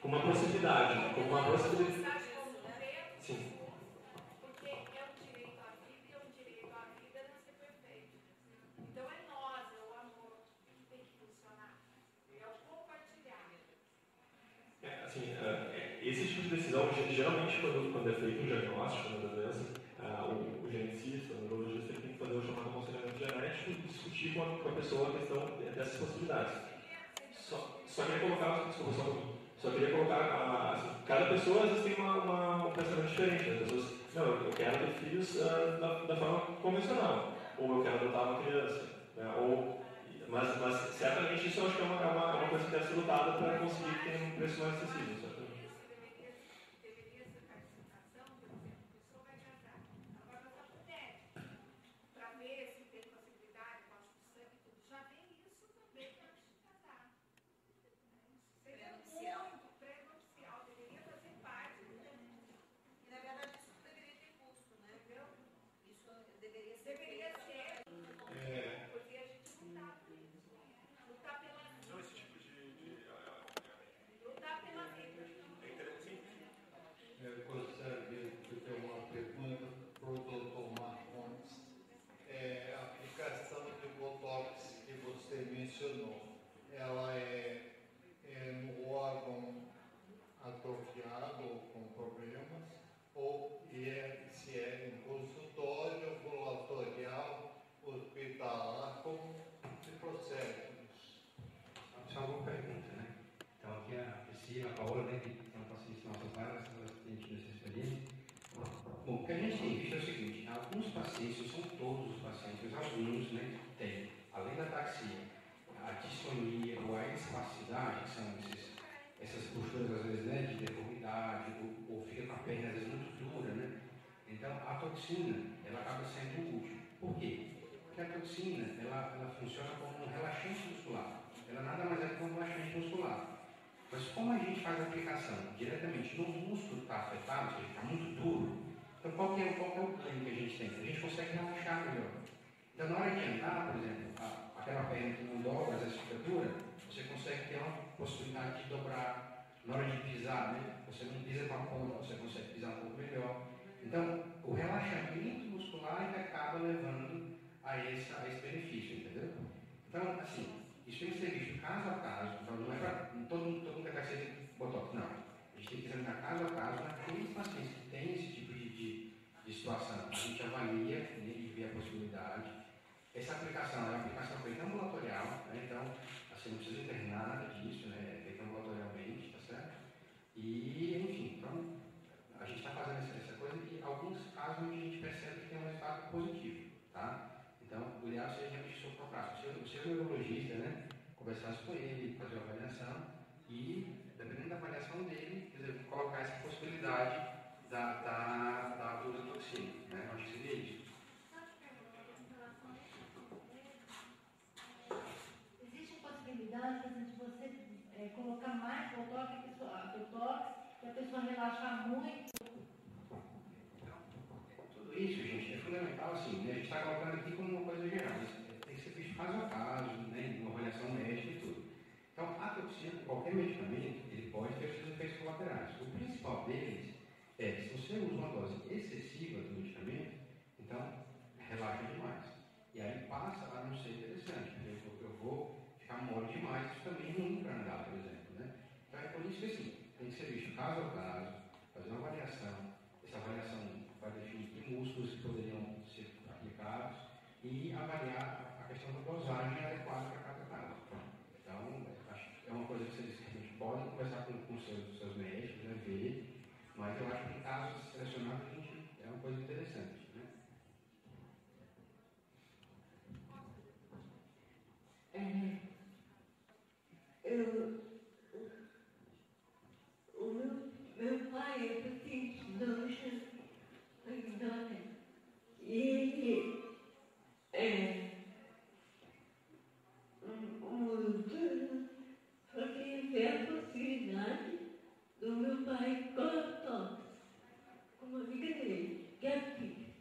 uma possibilidade, como uma possibilidade. Sim. Porque é um direito à vida e é um direito à vida não ser perfeito. Então é nós, é o amor que tem que funcionar. É o compartilhar. Assim, esse tipo de decisão, geralmente quando é feito um diagnóstico da doença, o geneticista, o neurologista, ele tem que fazer o chamado aconselhamento genético e discutir com a pessoa a questão dessas possibilidades. Só queria colocar, desculpa, só queria colocar, assim, cada pessoa às vezes tem um pensamento diferente. As pessoas, não, eu quero ter filhos da forma convencional, ou eu quero adotar uma criança, né, mas certamente isso eu acho que é uma coisa que deve ser lutada para conseguir ter um preço mais acessível. Deveria ser participação, por exemplo, a pessoa vai casar, ela vai passar por médico, para ver se tem possibilidade, gosta do sangue e tudo. Já vem isso também antes de casar. Seria muito pré-nupcial, deveria fazer parte. E na verdade isso não deveria ter custo, né? Entendeu? Isso deveria ser. Porque a gente lutar pela vida. Não, esse tipo de Lutar pela vida. é interessante. Eu gostaria de ter uma pergunta para o Dr. Marcondes. A aplicação de Botox que você mencionou, ela é no órgão atrofiado ou com problemas, ou se é em consultório, ambulatorial, hospitalar, como se procede isso? Só uma pergunta, né? Então, aqui a Priscila, a Paola, né, que são pacientes nossas várias, elas têm tido essa experiência. Bom, o que a gente tem visto é o seguinte: alguns pacientes, não são todos os pacientes, mas alguns, né, têm, além da ataxia, a distonia ou a espasticidade, que são essas posturas, às vezes, né, de deformidade, ou fica com a perna, às vezes, muito dura, né? Então, a toxina, ela acaba sendo útil. Por quê? Porque a toxina, ela funciona como um relaxante muscular. Ela nada mais é que um relaxante muscular. Mas como a gente faz a aplicação diretamente no músculo que está afetado, ou seja, está muito duro, então qual que é o ganho que a gente tem? A gente consegue relaxar melhor. Então, na hora de andar, por exemplo, aquela perna que não dobra, essa estrutura, você consegue ter uma possibilidade de dobrar. Na hora de pisar, né? Você não pisa com a ponta, você consegue pisar um pouco melhor. Então, o relaxamento muscular acaba levando a esse benefício, entendeu? Então, assim, isso tem que ser visto caso a caso. Então, não é para todo mundo que vai ser botox, não. A gente tem que examinar caso a caso naqueles pacientes que têm esse tipo de situação. A gente avalia, né, e vê a possibilidade. Essa aplicação é uma aplicação feita ambulatorial, né? Então, assim, não precisa internar nada disso, né? É feita ambulatorialmente, tá certo? E, enfim, então, a gente está fazendo essa coisa e alguns casos onde a gente percebe que tem um resultado positivo, tá? Então, o ideal seria realmente procurar o seu neurologista, né? Conversasse com ele, fazer uma avaliação e, dependendo da avaliação dele, quer dizer, colocar essa possibilidade da toxina, né? Eu acho que seria isso. Existe a possibilidade de você colocar mais botox e a pessoa relaxar muito? Tudo isso, gente, é fundamental, assim, né? A gente está colocando aqui como uma coisa geral, mas tem que ser visto caso a caso, né? Uma avaliação médica e tudo. Então, a toxina, qualquer medicamento, ele pode ter seus efeitos colaterais. O principal deles é, se você usa uma dose excessiva do medicamento, então, relaxa demais. E aí passa a não ser interessante, porque eu vou ficar mole demais, isso também é ruim para andar, por exemplo, né? Então, é por isso que, assim, tem que ser visto caso a caso, fazer uma avaliação. Essa avaliação vai definir que músculos poderiam ser aplicados e avaliar a questão da dosagem adequada para cada caso. Então, acho que é uma coisa que vocês podem conversar com seus médicos, né, ver, mas eu acho que em casos selecionados é uma coisa interessante, né? O meu pai é paciente de doença urinária e ele o doutor fazia ver a possibilidade do meu pai com uma amiga dele, que é filha.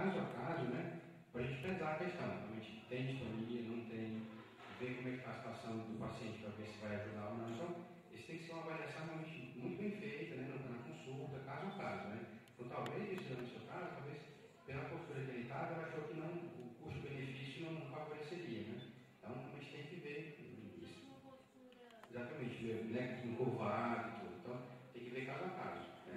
caso a caso, né, para a gente pesar a questão. Realmente tem distonia, não tem, ver como é que está a situação do paciente para ver se vai ajudar ou não. Então, isso tem que ser uma avaliação realmente muito bem feita, né, na consulta, caso a caso, né. Então, talvez, isso no seu caso, talvez, pela postura que ele estava, ela achou que não, o custo-benefício não favoreceria, né. Então, a gente tem que ver isso. Exatamente, né, encurvado e tudo. Então, tem que ver caso a caso, né.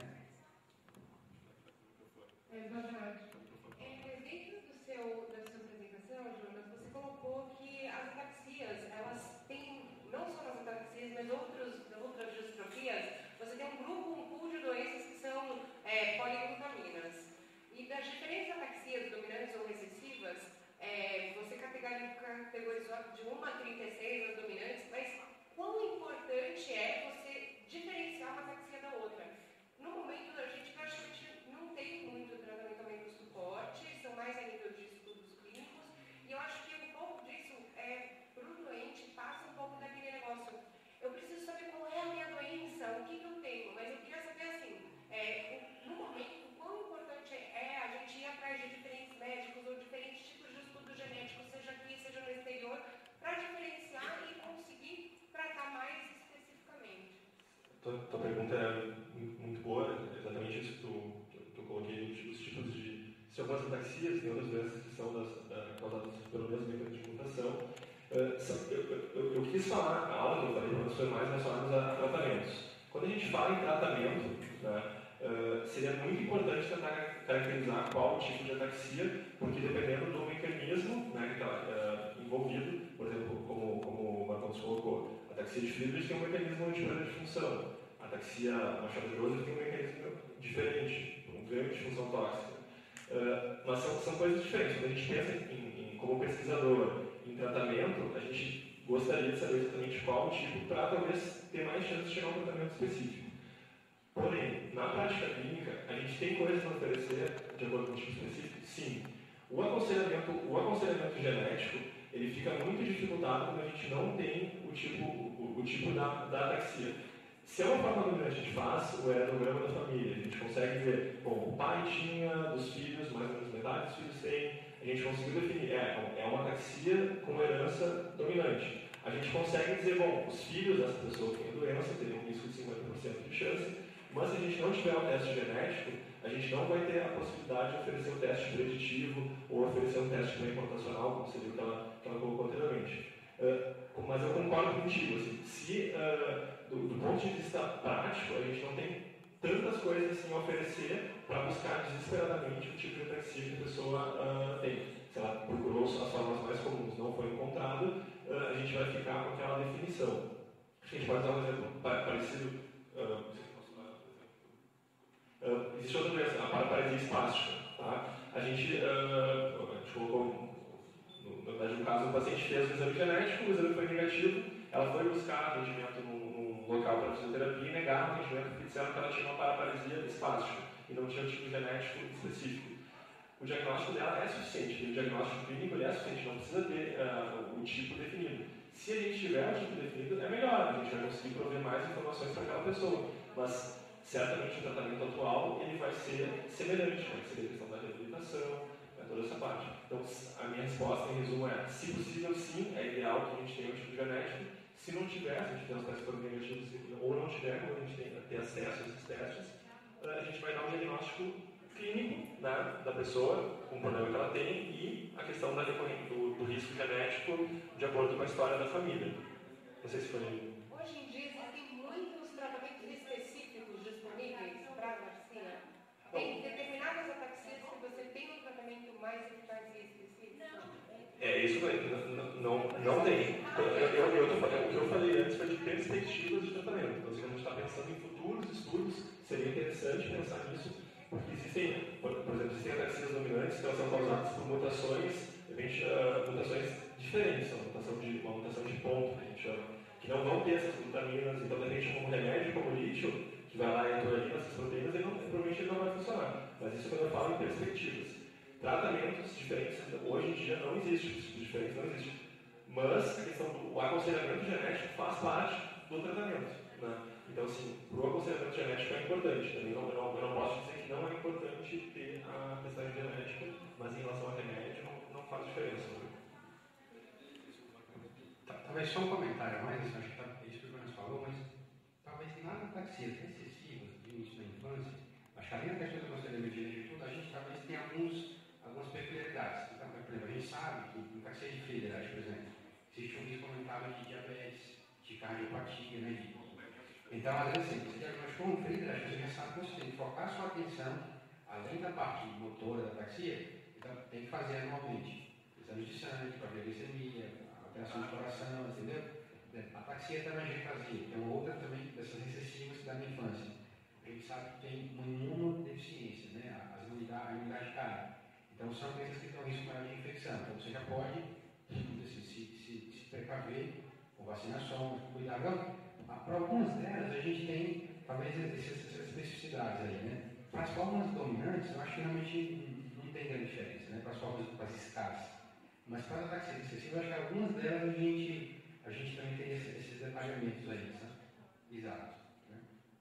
Boa tarde. Dentro da sua apresentação, Jonas, você colocou que as ataxias, elas têm, não só as ataxias, mas outras distrofias, você tem um grupo, um pool de doenças que são poliglutaminas. E das diferentes ataxias dominantes ou recessivas, você categorizou de 1 a 36 as dominantes, mas quão importante é você diferenciar uma ataxia da outra? No momento, a gente praticamente não tem muito tratamento do suporte, são mais a nível de estudos clínicos, e eu acho que um pouco disso, para o doente, passa um pouco daquele negócio. Eu preciso saber qual é a minha doença, o que eu tenho, mas eu queria saber assim, no momento, quão importante é a gente ir atrás de diferentes médicos ou diferentes tipos de estudos genéticos, seja aqui, seja no exterior, para diferenciar e conseguir tratar mais especificamente. Tua pergunta é muito boa, exatamente isso que eu coloquei, os tipos de... Se algumas ataxias, tem outras doenças que são causadas pelo mesmo mecanismo de mutação. Eu quis falar, a aula que eu falei para nós foi mais relacionadas a tratamentos. Quando a gente fala em tratamento, né, seria muito importante tentar caracterizar qual tipo de ataxia, porque dependendo do mecanismo, né, que está envolvido, por exemplo, como o Marcos colocou, a ataxia de Friedrich tem um mecanismo de perda de função, a ataxia Machado de Rose tem um mecanismo diferente, um ganho de função tóxica. Mas são coisas diferentes. Quando a gente pensa como pesquisador em tratamento, a gente gostaria de saber exatamente qual tipo para talvez ter mais chance de chegar a um tratamento específico. Porém, na prática clínica, a gente tem coisas a oferecer de acordo com o tipo específico? Sim. O aconselhamento genético, ele fica muito dificultado quando a gente não tem o tipo da ataxia. Se é uma forma dominante, a gente faz o heranograma da família, a gente consegue ver, bom, o pai tinha dos filhos, mais ou menos metade dos filhos tem, a gente conseguiu definir, é uma ataxia com herança dominante. A gente consegue dizer, bom, os filhos dessa pessoa que tem a doença teriam um risco de 50% de chance, mas se a gente não tiver um teste genético, a gente não vai ter a possibilidade de oferecer um teste preditivo ou oferecer um teste computacional, como seria o que ela colocou anteriormente. Mas eu concordo contigo, assim, se do ponto de vista prático, a gente não tem tantas coisas assim a oferecer para buscar desesperadamente o tipo de ataxia que a pessoa tem. Se ela procurou as formas mais comuns, não foi encontrado, a gente vai ficar com aquela definição. A gente pode usar um exemplo parecido. Existe outra doença, a paraparesia espástica. Tá? A gente colocou, na verdade, no caso, o paciente fez um exame genético, o exame foi negativo, ela foi buscar atendimento num local para fisioterapia e negaram o atendimento porque disseram que ela tinha uma paraparesia espástica e não tinha um tipo genético específico. O diagnóstico dela é suficiente, o diagnóstico clínico é suficiente, não precisa ter o tipo definido. Se a gente tiver o tipo definido, é melhor, a gente vai conseguir prover mais informações para aquela pessoa, mas certamente o tratamento atual ele vai ser semelhante, né? Que seria a questão da reabilitação, toda essa parte. Então, a minha resposta em resumo é, se possível, sim, é ideal que a gente tenha um tipo genético. Se não tiver, se a gente tem os testes negativos ou não tiver, quando a gente tem ter acesso a esses testes, a gente vai dar um diagnóstico clínico, né, da pessoa, com o problema que ela tem e a questão do risco genético de acordo com a história da família. Não sei se foi... Hoje em dia existem muitos tratamentos específicos disponíveis para a Garcia. Tem determinadas ataxias que você tem um tratamento mais eficaz e específico? Isso não tem. O que eu falei antes foi de perspectivas de tratamento. Então, se a gente está pensando em futuros estudos, seria interessante pensar nisso, porque existem, por exemplo, existem ataxias dominantes que elas são causadas por mutações, de repente, mutações diferentes, uma mutação de ponto, que a gente chama, que não vão ter essas glutaminas, então, de repente, um remédio como o lítio, que vai lá e atua ali nessas proteínas, provavelmente ele não vai funcionar. Mas isso quando eu falo em perspectivas. Tratamentos diferentes, hoje em dia não existe, tipos diferentes não existe. Mas a questão do aconselhamento genético faz parte do tratamento. Né? Então, assim, para o aconselhamento genético é importante. Também eu não posso dizer que não é importante ter a testagem genética, mas em relação a remédio não faz diferença. Né? Talvez só um comentário a mais, acho que é isso que o Jonas falou, mas talvez nas ataxias excessivas de início da infância, acho que além da questão do aconselhamento genético e tudo, a gente talvez tenha algumas peculiaridades. Então, por exemplo, a gente sabe que em ataxia de Friedreich, por exemplo, existe um risco aumentado de diabetes, de cardiopatia, né? Então, às vezes, assim, você diagnosticou um Friedreich, você já sabe que você tem que focar sua atenção, além da parte motora da ataxia, então tem que fazer anualmente exames de sangue, para ver glicemia, alteração de coração, entendeu? A ataxia telangiectasia, que é uma outra também dessas recessivas da minha infância. A gente sabe que tem uma imunodeficiência, né? A imunidade cai. Então, são doenças que têm um risco maior de infecção. Então, você já pode assim, se precaver com vacinação, com cuidado. Para algumas delas, a gente tem, talvez, essas especificidades aí, né? Para as formas dominantes, eu acho que realmente não tem grande diferença, né? Para as formas escassas. Mas para as ataxias excessivas, acho que algumas delas a gente também tem esses detalhamentos aí, sabe? Exato. Né?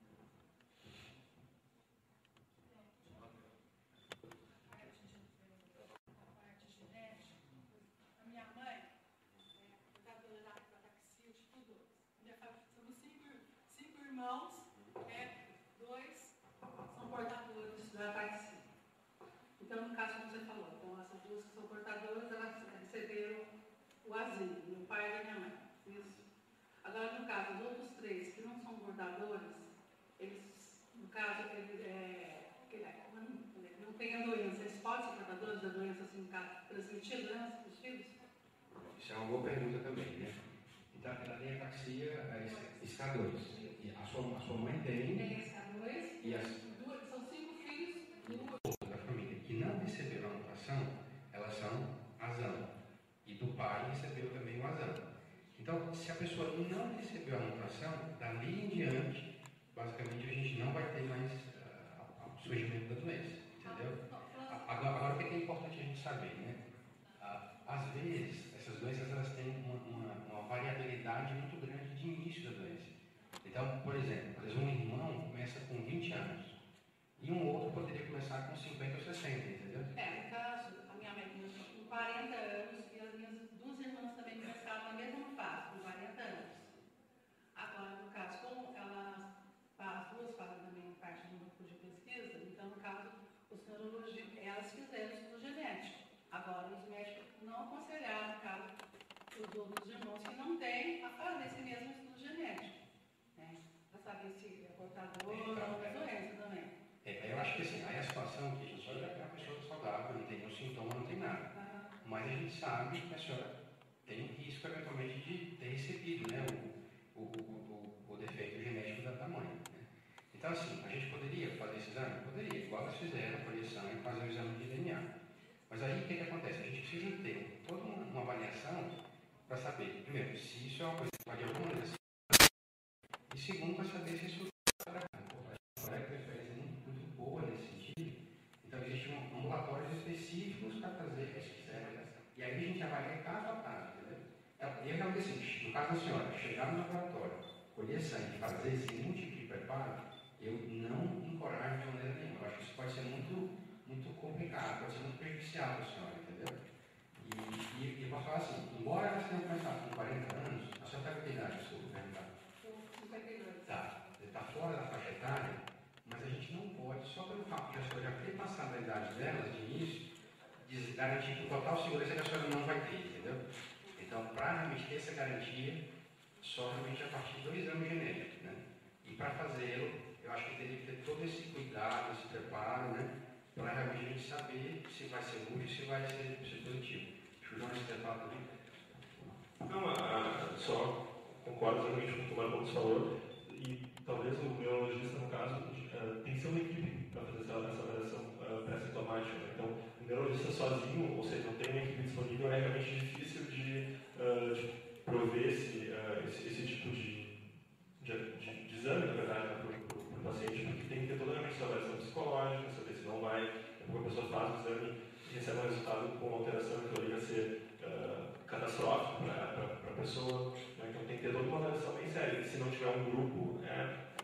A minha mãe portadora da ataxia tipo 2. Somos cinco irmãos, dois são portadores da ataxia. Então, no caso, como você falou, então essas duas que são portadoras, elas receberam o asilo, meu pai e a minha mãe. Isso. Agora, no caso, os outros três que não são portadores, eles, no caso, não têm a doença, eles podem ser portadores da doença, assim, no caso, transmitir a doença para os filhos? Isso é uma boa pergunta também, né? Então, ela tem ataxia SK2. E a sua mãe tem. Tem SK2 e são 5 filhos da família que não receberam a mutação, elas são azão. E do pai recebeu também o azão. Então, se a pessoa não recebeu a mutação, dali em diante, basicamente a gente não vai ter mais o surgimento da doença. Entendeu? Agora, o que é importante a gente saber, né? Às vezes, essas doenças elas têm uma variabilidade muito grande de início da doença. Então, por exemplo, um irmão começa com 20 anos e um outro poderia começar com 50 ou 60, entendeu? No caso, a minha mãe começou com 40 anos e as minhas duas irmãs também começaram na mesma fase, com 40 anos. Agora, no caso, como as duas fazem também parte do grupo de pesquisa, então, no caso, os neurologistas, elas fizeram estudo genético. Agora, os médicos não aconselharam, no caso, os outros irmãos que não têm, a fazer esse mesmo estudo genético, né? Para saber se é portador ou não da doença também. Eu acho que assim, aí a situação que a gente olha é a pessoa saudável, não tem nenhum sintoma, não tem nada. Mas a gente sabe que a senhora tem um risco, eventualmente, de ter recebido, né, o defeito genético da mãe. Né? Então, assim, a gente poderia fazer esse exame? Poderia, igual elas fizeram a coleção e fazer o exame de DNA. Mas aí o que acontece? A gente precisa ter toda uma avaliação para saber, primeiro, se isso é uma coisa que pode alguma maneira, e segundo, para saber se isso é preferência muito boa nesse sentido. Então, existem ambulatórios específicos para fazer esse exame. E aí a gente avalia caso a caso, entendeu? E é o seguinte, no caso da senhora, chegar no laboratório, colher sangue, fazer esse tipo de preparo, eu não encorajo de maneira nenhuma. Eu acho que isso pode ser muito complicado, pode ser muito prejudicial para a senhora, entendeu? E eu posso falar assim, embora você tenha começado com 40 anos, a senhora está com que idade, desculpa perguntar? 52. Tá, você está fora da faixa etária, mas a gente não pode, só pelo fato de a senhora já ter passado a idade delas de início, garantir com total segurança que a senhora não vai ter, entendeu? Então, para realmente ter essa garantia, só realmente a partir do exame genético, né? E para fazê-lo, eu acho que teria que ter todo esse cuidado, esse preparo, né? Para realmente a gente saber se vai ser útil, se vai ser positivo. Acho que o Jonas quer falar também. Não, só concordo totalmente com o que o Marcos falou. E talvez o neurologista, no caso, tem que ser uma equipe para fazer essa avaliação pré-sintomática. Né? Então, o neurologista sozinho, ou seja, não tem uma equipe disponível, é realmente difícil de prover esse tipo de exame, na verdade, para o paciente, porque tem que ter toda essa avaliação psicológica, saber se não vai, porque a pessoa faz o exame e recebe um resultado com uma alteração que poderia ser catastrófica para a pessoa. Né? Então tem que ter toda uma avaliação bem séria. E se não tiver um grupo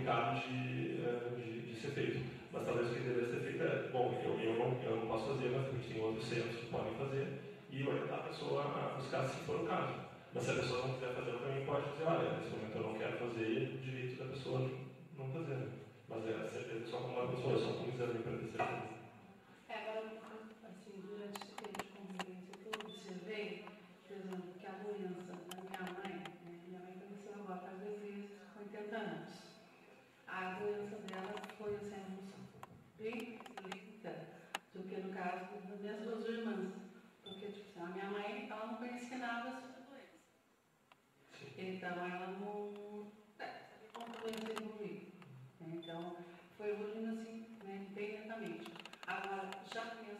complicado de ser feito. Mas talvez o que deveria ser feito é, bom, eu não posso fazer, mas a gente tem outros centros que podem fazer e orientar a pessoa a buscar se for o caso. Mas se a pessoa não quiser fazer, ela também pode dizer, olha, nesse momento eu não quero fazer, direito da pessoa não fazer. Mas é certeza só como uma pessoa, só com um exame para ter certeza. Agora, assim, durante esse tempo de convivência que eu observei, por exemplo, que a doença da minha mãe, né, minha mãe faleceu agora faz 2 vezes, com 80 anos. A doença dela foi assim, bem lenta do que no caso das minhas 2 irmãs. Porque, tipo, a minha mãe, ela não conhecia nada sobre a doença. Então, ela não sabia como a doença evoluía. Então, foi evoluindo assim, né, bem lentamente. Agora, já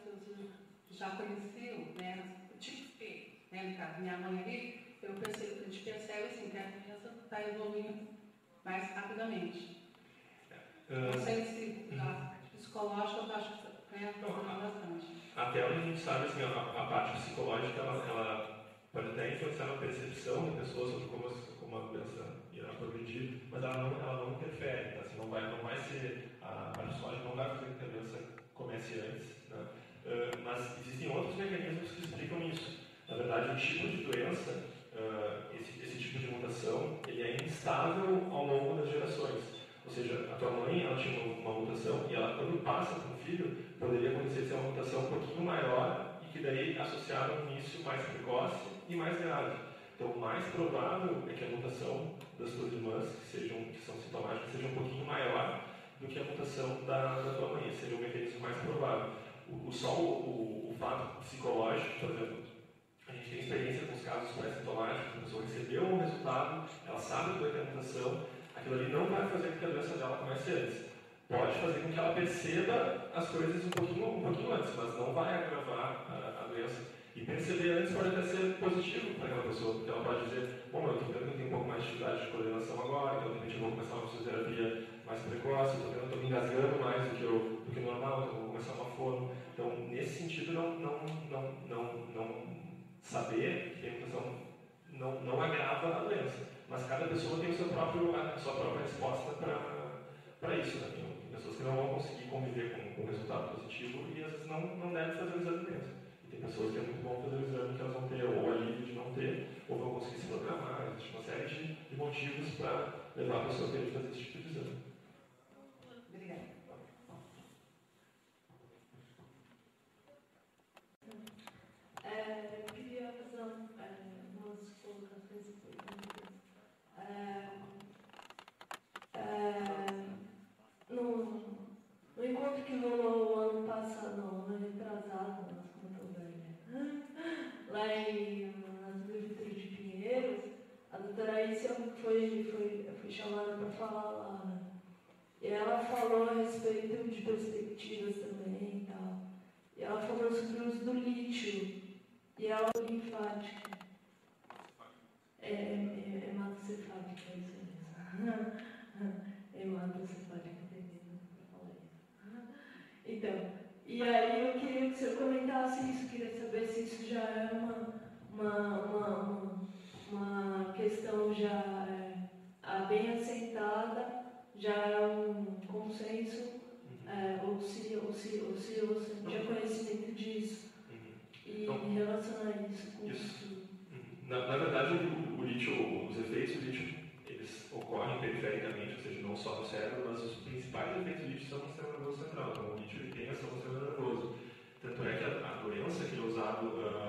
conheceu, né, o tipo P, né, no caso, minha mãe ali, eu percebo que a gente percebe assim, que a criança está evoluindo mais rapidamente. Não sei se na psicológica eu acho que é bastante. Até onde a gente sabe, assim, a parte psicológica, ela pode até influenciar na percepção da pessoa sobre como a doença irá progredir, mas ela não interfere, tá? Assim, não vai ser, a parte psicológica não vai fazer com que a doença comece antes, né? Mas existem outros mecanismos que explicam isso. Na verdade, o tipo de doença, esse tipo de mutação, ele é instável ao longo das gerações. Ou seja, a tua mãe, ela tinha uma mutação e ela, quando passa para o filho, poderia acontecer ser uma mutação um pouquinho maior e que daí associava um início mais precoce e mais grave. Então, o mais provável é que a mutação das tuas irmãs, que são sintomáticas, seja um pouquinho maior do que a mutação da tua mãe. Esse seria o mecanismo mais provável. O fato psicológico, por exemplo, a gente tem experiência com os casos pré-sintomáticos, a pessoa recebeu um resultado, ela sabe que vai ter a mutação, aquilo ali não vai fazer com que a doença dela comece antes. Pode fazer com que ela perceba as coisas um pouquinho antes, mas não vai agravar a doença. E perceber antes pode até ser positivo para aquela pessoa, porque ela pode dizer, bom, eu estou vendo que eu tenho um pouco mais de dificuldade de coordenação agora, então de repente eu vou começar uma fisioterapia mais precoce, estou me engasgando mais do que o normal, então eu vou começar uma fono. Então, nesse sentido, não saber que tem mutação não agrava a doença. Mas cada pessoa tem a sua própria resposta para isso. Né? Tem pessoas que não vão conseguir conviver com o resultado positivo e às vezes não devem fazer o exame mesmo. E tem pessoas que é muito bom fazer o exame que elas vão ter ou alívio de não ter, ou vão conseguir se programar. Existe uma série de motivos para levar a pessoa a ter de fazer esse tipo de exame. Obrigada. Eu queria fazer umas colocações e perguntas. No encontro que rolou o ano passado, não, ano retrasado, nossa, como eu tô velha, lá nas Prefeituras de Pinheiros, a doutora Issa foi chamada para falar lá, né? E ela falou a respeito de perspectivas também e tal. E ela falou sobre o uso do lítio e a linfática. Hematocefálica, é isso mesmo. Hematocefálica, entendendo para falar isso. Então, e aí eu queria que você comentasse isso, queria saber se isso já é uma questão já bem assentada, já é um consenso, ou se você não tinha conhecimento disso. E relacionar isso com isso. Na verdade, os efeitos do lítio, eles ocorrem perifericamente, ou seja, não só no cérebro, mas os principais efeitos do lítio são no sistema nervoso central. Então, o lítio tem ação no sistema nervoso. Tanto é que a doença que é usada,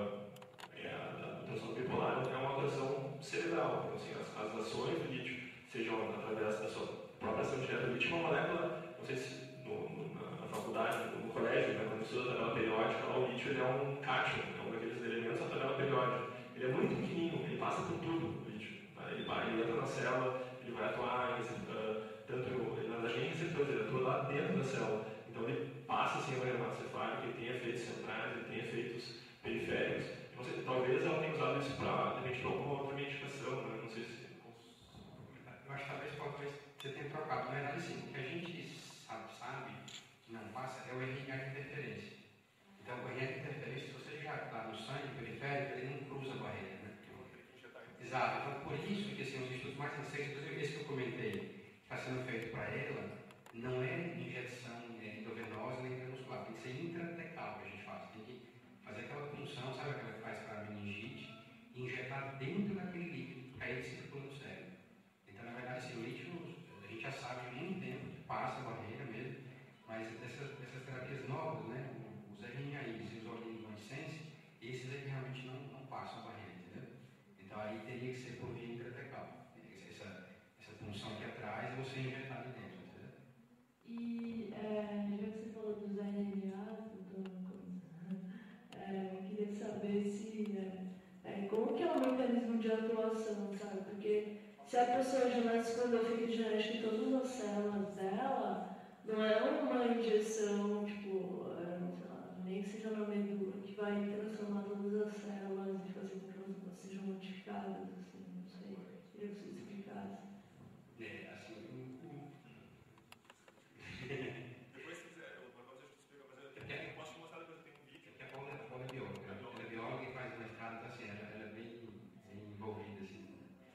a transtorno bipolar, é uma alteração cerebral. Então, assim, as ações do lítio, sejam através da sua própria ação direta do lítio, é uma molécula, não sei se na faculdade, no colégio, né, quando estuda a tabela periódica, o lítio ele é um cátion, é um daqueles elementos da tabela periódica. Ele é muito pequenininho, ele passa por tudo, o lítio. Ele entra na célula, ele vai atuar, na verdade, em receptores, ele atua lá dentro da célula. Então, ele passa assim, a hematocefálica, ele tem efeitos centrais, ele tem efeitos periféricos. Não sei, talvez ela tenha usado isso para alguma outra medicação, né? Não sei se. Eu acho que talvez você tenha trocado. Na verdade, assim, o que a gente sabe que não passa é o RNA de interferência. Então, o RNA de interferência, se você já está no sangue periférico, ele não cruza a barreira, né? Exato. Então, por isso que assim, os estudos mais recentes, inclusive esse que eu comentei, está sendo feito para ela não é injeção endovenosa nem intramuscular, tem que ser intratecal que a gente faz. Tem que fazer aquela punção, sabe aquela que faz para a meningite, e injetar dentro daquele líquido, para ele circula no cérebro. Então, na verdade, esse líquido, a gente já sabe há muito tempo que passa a barreira mesmo, mas dessas terapias novas, né, os RNAs e os oligomicens, esses é que realmente não passam a barreira, entendeu? Então, aí teria que ser por via intratecal. Essa punção aqui atrás e você injetar ali dentro, entendeu? E já que você falou dos RNAs, queria saber se como que é o mecanismo de atuação, sabe? Porque se a pessoa já nasce com defeito genético em todas as células dela, não é uma injeção, tipo, sei lá, nem que seja na medula, que vai transformar todas as células e fazer com que elas sejam modificadas, assim, não sei. Queria que você explicasse. Depois, se quiser, o Barbosa já te explica, mas eu posso te mostrar depois, eu tenho um vídeo. Porque a Paula é bióloga. Ela é bióloga e faz mestrado, então assim, ela é bem envolvida, assim.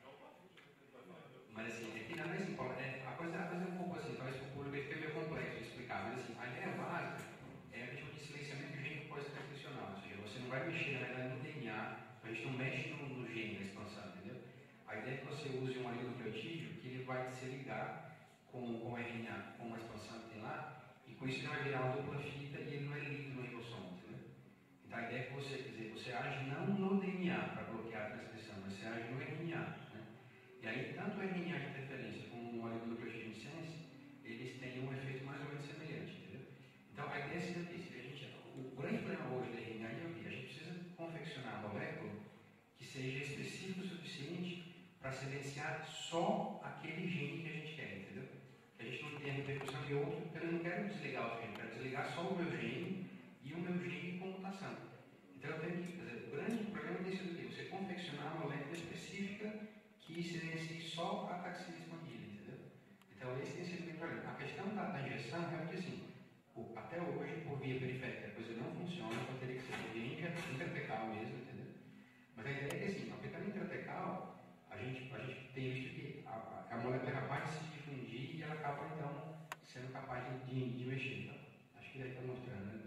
Mas assim, é que nada mais importa. A coisa é um pouco assim, talvez para o público fique meio complexo de explicar, mas assim, a ideia básica é a tipo de silenciamento do gene pós-transcricional, ou seja, você não vai mexer, na verdade, no DNA, a gente não mexe no gene da expansão, entendeu? A ideia é que você use um oligonucleotídeo que ele vai se ligar com o RNA, com a expansão que tem lá, e com isso ele vai virar uma dupla fita e ele não é lido no ribossomo, entendeu? Então a ideia é que você, quer dizer, você age não no DNA para bloquear a transcrição, mas você age no RNA, né? E aí, tanto o RNA de interferência como o oligonucleotídeo de sense, eles têm um efeito mais ou menos semelhante, entendeu? Então a ideia é seguinte, o grande problema hoje da RNA é o que a gente precisa confeccionar um molécula que seja específico o suficiente para silenciar só aquele gene que a gente quer, entendeu? Que a gente não tenha repercussão de outro, porque eu não quero desligar o gene, eu quero desligar só o meu gene e o meu gene com mutação. Então eu tenho que, quer dizer, o grande problema tem sido o quê? Você confeccionar uma molécula específica que silencie só a taxina expandida, entendeu? Então esse tem sido o problema. A questão da injeção é que assim, até hoje, por via periférica, a coisa não funciona, então teria que ser por via intratecal mesmo, entendeu? Mas a ideia é que assim, aplicando intratecal, a gente tem visto que a molécula é capaz de se difundir e ela acaba então sendo capaz de mexer. Então, acho que daí está mostrando, né?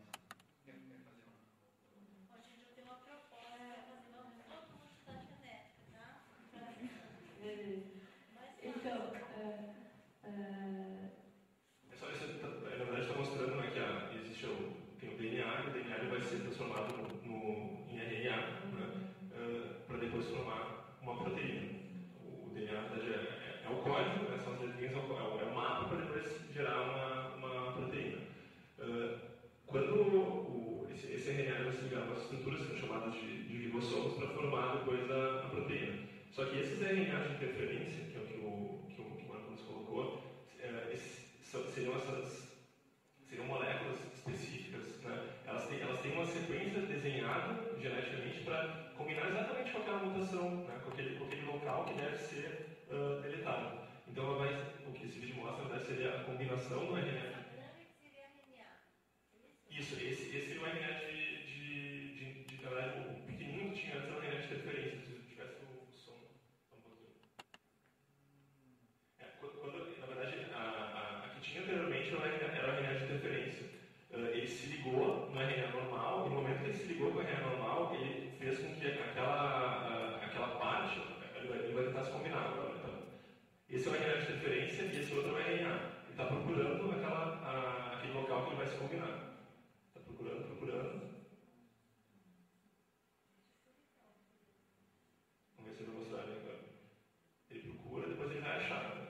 Hoje eu tenho uma proposta para fazer uma automobilidade genética, tá? Então, Na verdade, está mostrando, né, que existe tem o DNA, e o DNA ele vai ser transformado em RNA, né, para depois formar uma proteína. O DNA, na verdade, é o código, né, são as letrinhas, é o mapa para depois gerar uma proteína. Quando esse RNA vai se ligar a estruturas que são chamadas de ribossomos para formar depois a proteína. Só que esses RNAs de interferência, que é o que o Marco nos colocou, seriam moléculas específicas, né? Elas têm uma sequência desenhada geneticamente para combinar exatamente com aquela mutação, né? com aquele local que deve ser deletado. Então, o que esse vídeo mostra, na verdade, seria a combinação do RNA. Isso, esse seria o RNA na verdade, o pequenininho que tinha antes era o RNA de interferência, se tivesse o som um pouquinho. Na verdade, a que tinha anteriormente era o RNA de interferência. Ele se ligou no RNA normal, e no momento que ele se ligou com o RNA normal, ele fez com que aquela parte, ele vai tentar se combinar agora. Então, esse é o RNA de interferência e esse outro é o RNA. Ele está procurando aquele local que ele vai se combinar. Está procurando. Vamos ver se ele vai mostrar ali agora. Ele procura, depois ele vai achar. Né?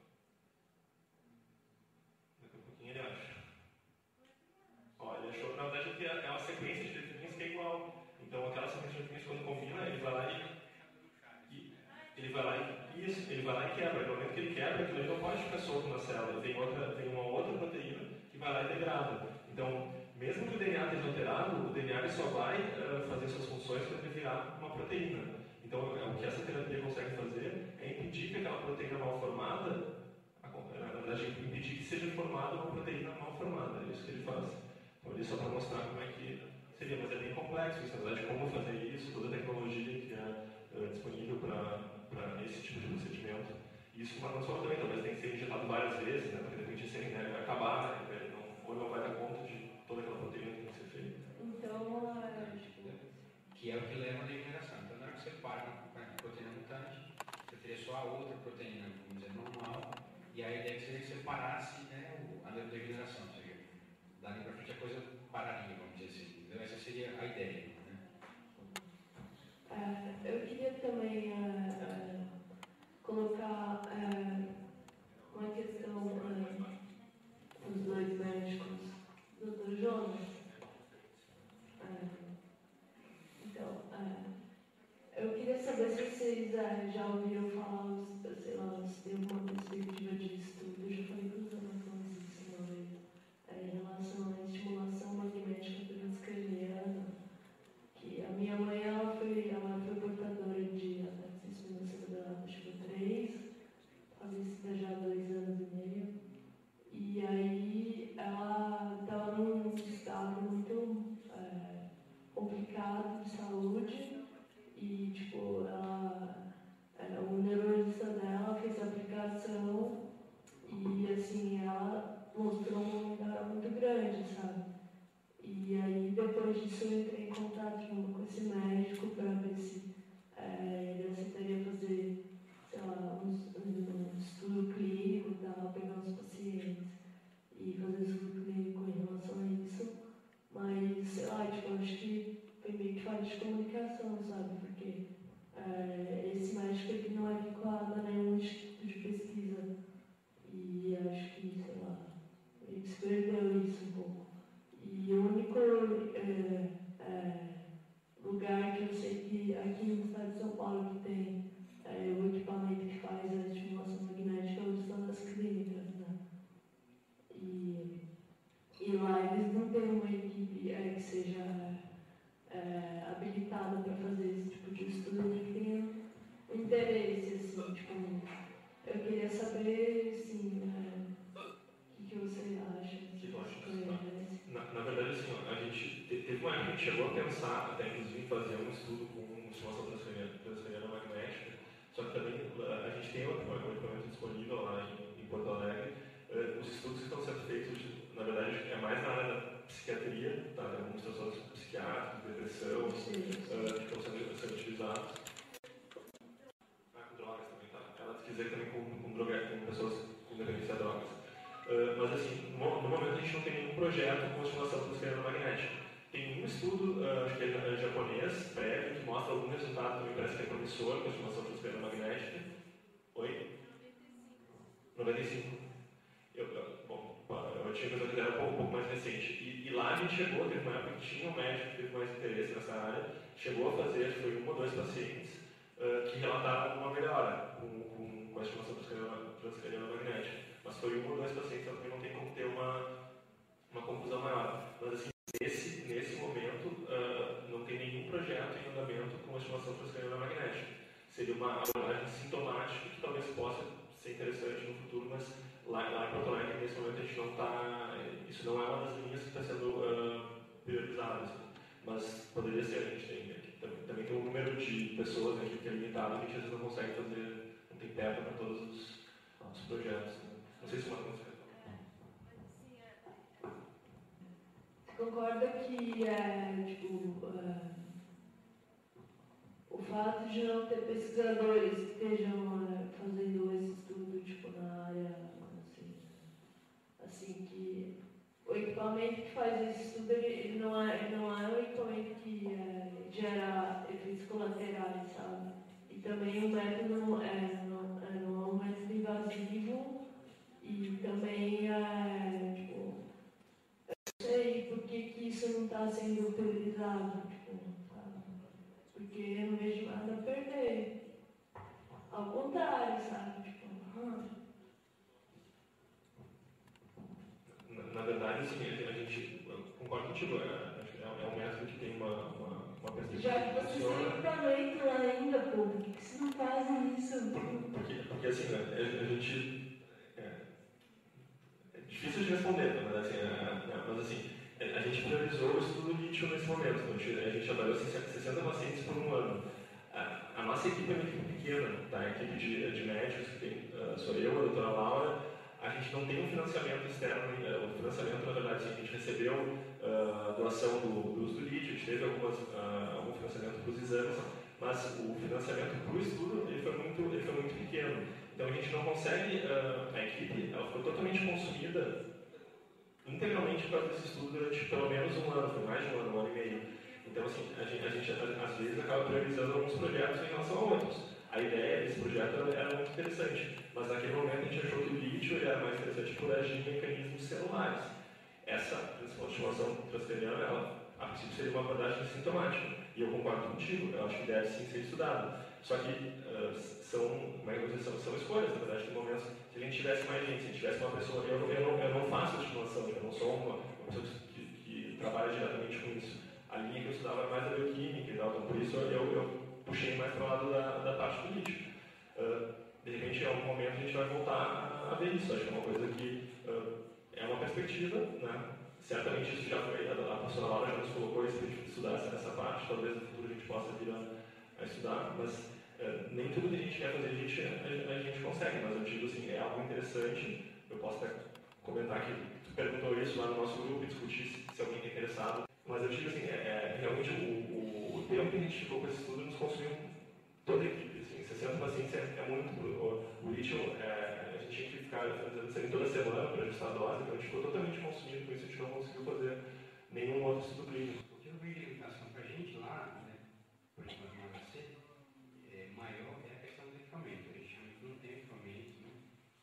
Daqui a pouquinho ele acha. Ó, ele achou, na verdade, que é uma sequência de letrinhas que é igual. Então, aquela sequência de letrinhas, quando combina, ele vai lá e quebra. No momento que ele quebra, aquilo não pode ficar solto na célula. Tem uma outra proteína que vai lá e degrada. Então, mesmo que o DNA esteja alterado, o DNA ele só vai fazer suas funções para virar uma proteína. Então, o que essa terapia consegue fazer é impedir que aquela proteína mal formada, na verdade, impedir que seja formada uma proteína mal formada. É isso que ele faz. Então, ele só para mostrar como é que seria, mas é bem complexo isso, na verdade, como fazer isso, toda a tecnologia que é disponível para esse tipo de procedimento. Isso uma só também, talvez tenha que ser injetado várias vezes, né? Porque de repente assim, né, vai acabar, né? Ele ou não vai dar conta de toda aquela proteína que tem que ser feita. Então, que é o que leva à degeneração. Então, na hora que você para com a proteína mutante, você teria só a outra proteína, vamos dizer, normal, e a ideia seria que você parasse, né, a degeneração, ou seja, dali para frente a coisa pararia, vamos dizer assim. Então, essa seria a ideia. Né? Eu queria também colocar uma questão dos dois médicos, Dr. Jonas. Então, eu queria saber se vocês já ouviram falar, sei lá, se tem alguma perspectiva de estudo, eu já falei com os alunos isso uma vez, em relação à estimulação magnética transcraniana, que a minha mãe, ela foi portadora de ataque de espina cerebral tipo 3, falecida já há 2 anos e meio, e aí ela estava num estado muito complicado de saúde e, tipo, o neurologista dela fez a aplicação e, assim, ela mostrou uma melhora muito grande, sabe? E aí, depois disso, eu entrei em contato com esse médico para ver se ele aceitaria fazer, sei lá, um estudo clínico e tal, pegar os pacientes e fazer estudo clínico em relação a isso. Mas, sei lá, tipo, acho que foi meio que falta de comunicação, sabe? Porque esse médico ele não é vinculado a nenhum instituto de pesquisa. E acho que, sei lá, meio que se perdeu isso um pouco. E o único lugar que eu sei que aqui no estado de São Paulo que tem o equipamento que faz a estimulação magnética são as clínicas, né? E lá eles não têm uma equipe que seja habilitada para fazer esse tipo de estudo, nem que tenha interesse, assim, tipo, eu queria saber, assim, o que você acha dessas coisas. Na verdade, assim, a gente teve uma época que a gente chegou a pensar, até inclusive, em fazer um estudo com estimulação transcraniana magnética, só que também a gente tem o equipamento disponível lá em Porto Alegre. Os estudos que estão sendo feitos, na verdade, é mais na área da psiquiatria, tá? Tem alguns transtornos psiquiátricos, depressão, que estão sendo utilizados. Com drogas também, tá? Ela quis dizer também com pessoas com dependência a drogas. Mas assim, no momento a gente não tem nenhum projeto com estimulação transcraniana magnética. Tem um estudo, acho que é japonês, prévio, que mostra algum resultado, também parece que é promissor com estimulação transcraniana magnética. Oi? 95. Eu tinha pensado que era um pouco mais recente. E lá a gente chegou, teve uma época que tinha um médico que teve mais interesse nessa área, chegou a fazer, acho que foi 1 ou 2 pacientes que relataram uma melhora com a estimulação transcraniana magnética. Mas foi 1 ou 2 pacientes, então também não tem como ter uma conclusão maior. Mas assim, nesse momento, não tem nenhum projeto em andamento com a estimulação transcraniana magnética. Seria uma abordagem sintomática que talvez possa ser interessante no futuro, mas lá em Porto Alegre, nesse momento, a gente não está. Isso não é uma das linhas que está sendo priorizada. Assim. Mas poderia ser, a gente tem, também tem um número de pessoas aqui que é limitado, que a gente às vezes não consegue fazer, não tem perna para todos os projetos. Né? Não sei se uma coisa. Você concorda que o fato de não ter pesquisadores que estejam fazendo esse estudo tipo, na área, assim, que o equipamento que faz esse estudo ele não é um equipamento que gera efeitos colaterais, sabe? E também o método não é um método invasivo e também tipo, eu não sei por que isso não está sendo utilizado, tipo, sabe? Porque eu não vejo nada a perder. Ao contrário, sabe? Tipo, Na verdade, assim, a gente concorda contigo, é um método que tem uma perspectiva. Já que vocês têm equipamento lá ainda, pô, por que vocês não fazem isso? Porque assim, a gente. É difícil de responder, mas assim, a gente priorizou o estudo lítio nesse momento. A gente avaliou 60 pacientes por 1 ano. A nossa equipe é uma equipe pequena, tá? A equipe de médicos, que tem, sou eu, a doutora Laura, a gente não tem um financiamento externo, o financiamento, na verdade, a gente recebeu doação do uso do lítio, a gente teve algum financiamento para os exames, mas o financiamento para o estudo ele foi muito pequeno. Então a gente não consegue, a equipe ela ficou totalmente consumida integralmente para esse estudo durante pelo menos um ano, foi mais de um ano e meio. Então assim, a gente às vezes acaba priorizando alguns projetos em relação a outros. A ideia desse projeto era muito interessante, mas naquele momento a gente achou que o lítio era mais interessante por agir em mecanismos celulares. Essa principal estimulação transcraniana, ela a princípio seria uma abordagem sintomática, e eu concordo contigo, eu acho que deve sim ser estudado. Só que são escolhas, na verdade, no momento, se a gente tivesse mais gente, se a gente tivesse uma pessoa, eu não faço estimulação, eu não sou uma pessoa que trabalha diretamente com isso. A linha que eu estudava era mais da bioquímica e tal, então por isso eu puxei mais para o lado da parte do lítio. De repente, em algum momento, a gente vai voltar a ver isso. Acho que é uma coisa que é uma perspectiva, né? Certamente isso já foi, a professora Laura já nos colocou isso para a gente estudar essa parte, talvez no futuro a gente possa vir a estudar, mas nem tudo que a gente quer fazer a gente consegue, mas eu digo assim, é algo interessante. Eu posso até comentar que tu perguntou isso lá no nosso grupo e discutir se alguém está interessado, mas eu digo assim, realmente o tempo que a gente ficou com esse estudo nos consumiu toda a equipe, assim, 60 pacientes é muito. O lítio, a gente tinha que ficar fazendo toda semana para ajustar a dose, então a gente ficou totalmente consumido com isso, a gente não conseguiu fazer nenhum outro estudo clínico. O que eu vejo de limitação para a gente lá, né, por enquanto no HC, maior é a questão do equipamento. A gente não tem equipamento, né,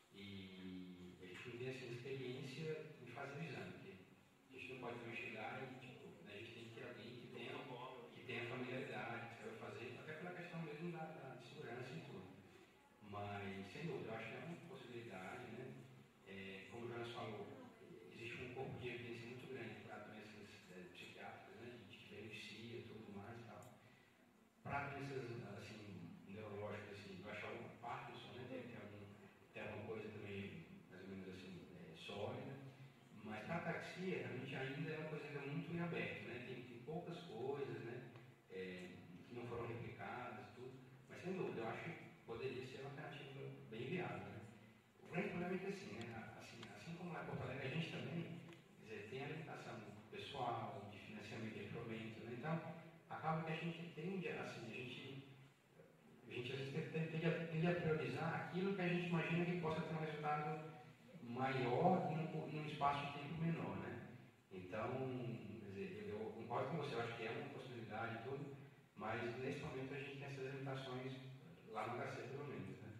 e a gente não tem assim, experiência em fazer o exame. A gente não pode também chegar e, a gente tem que ter alguém que tenha familiaridade, que saiba fazer, até pela questão mesmo da segurança e tudo. Mas, sem dúvida, eu acho que é uma possibilidade, né? Como o Jonas falou, existe um corpo de evidência muito grande para doenças psiquiátricas, né? De epilepsia e tudo mais e tal. Para doenças, assim, neurológicas, assim, eu acho que o Parkinson, né? Tem alguma coisa também, mais ou menos assim, sólida. Mas para a ataxia, realmente ainda é uma coisa ainda muito em aberto, né? Tem poucas coisas, né? Que não foram replicadas e tudo. Mas, sem dúvida, eu acho que poderia ser uma alternativa bem viável, né? O grande problema é que assim, né? Assim como lá em Porto Alegre, a gente também, quer dizer, tem a limitação pessoal, de financiamento de equipamento, né? Então, acaba que a gente tende, assim, a gente às vezes tende a priorizar aquilo que a gente imagina que possa ter um resultado maior num espaço de tempo menor, né? Então, quer dizer, eu concordo com você, eu acho que é uma possibilidade e tudo, mas nesse momento a gente tem essas limitações lá no HC, pelo menos, né?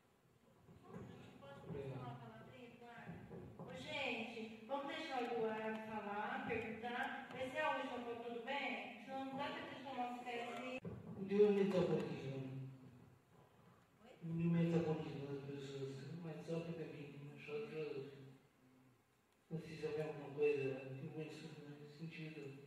Posso falar uma palavrinha, Eduardo? Ô, gente, vamos deixar o Eduardo falar, perguntar, ver se é a última, ficou tudo bem? Senão não dá para deixar o nosso teste. E o metabolismo? O metabolismo das pessoas, mas só para mim, só para não se saber alguma coisa, tipo isso nesse sentido.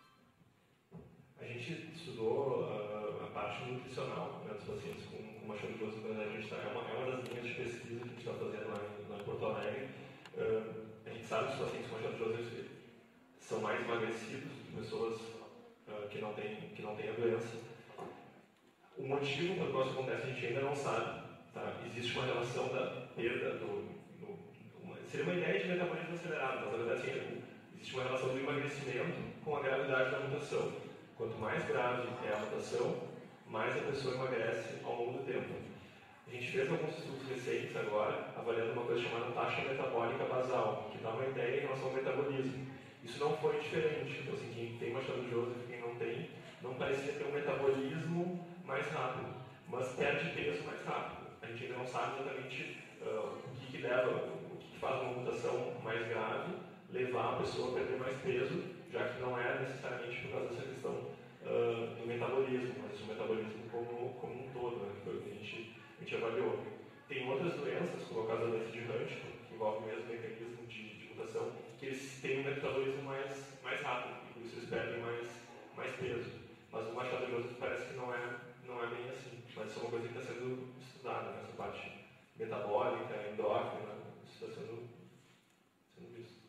A gente estudou a parte nutricional, né, dos pacientes com mastodose, a gente é uma das linhas de pesquisa que a gente está fazendo lá em Porto Alegre. A gente sabe que os pacientes com mastodose são mais emagrecidos do que pessoas que não têm a doença. O motivo pelo qual isso acontece a gente ainda não sabe. Tá? Existe uma relação da perda seria uma ideia de metabolismo acelerado, mas na verdade assim, existe uma relação do emagrecimento com a gravidade da mutação. Quanto mais grave é a mutação, mais a pessoa emagrece ao longo do tempo. A gente fez alguns estudos recentes agora, avaliando uma coisa chamada taxa metabólica basal, que dá uma ideia em relação ao metabolismo. Isso não foi diferente. Então, assim, quem tem mastodose e quem não tem, não parecia ter um metabolismo mais rápido, mas perde peso mais rápido. A gente ainda não sabe exatamente o que leva, o que faz uma mutação mais grave, levar a pessoa a perder mais peso, já que não é necessariamente por causa dessa questão do metabolismo, mas o metabolismo como um todo, né, que foi o que a gente avaliou. Tem outras doenças, como é o caso da doença de Huntington, que envolve o mesmo mecanismo de mutação, que eles têm um metabolismo mais rápido, e por isso eles perdem mais peso. Mas o mastodose parece que não é bem assim, mas isso é uma coisa que está sendo estudada, né, essa parte metabólica, endócrina, isso está sendo visto.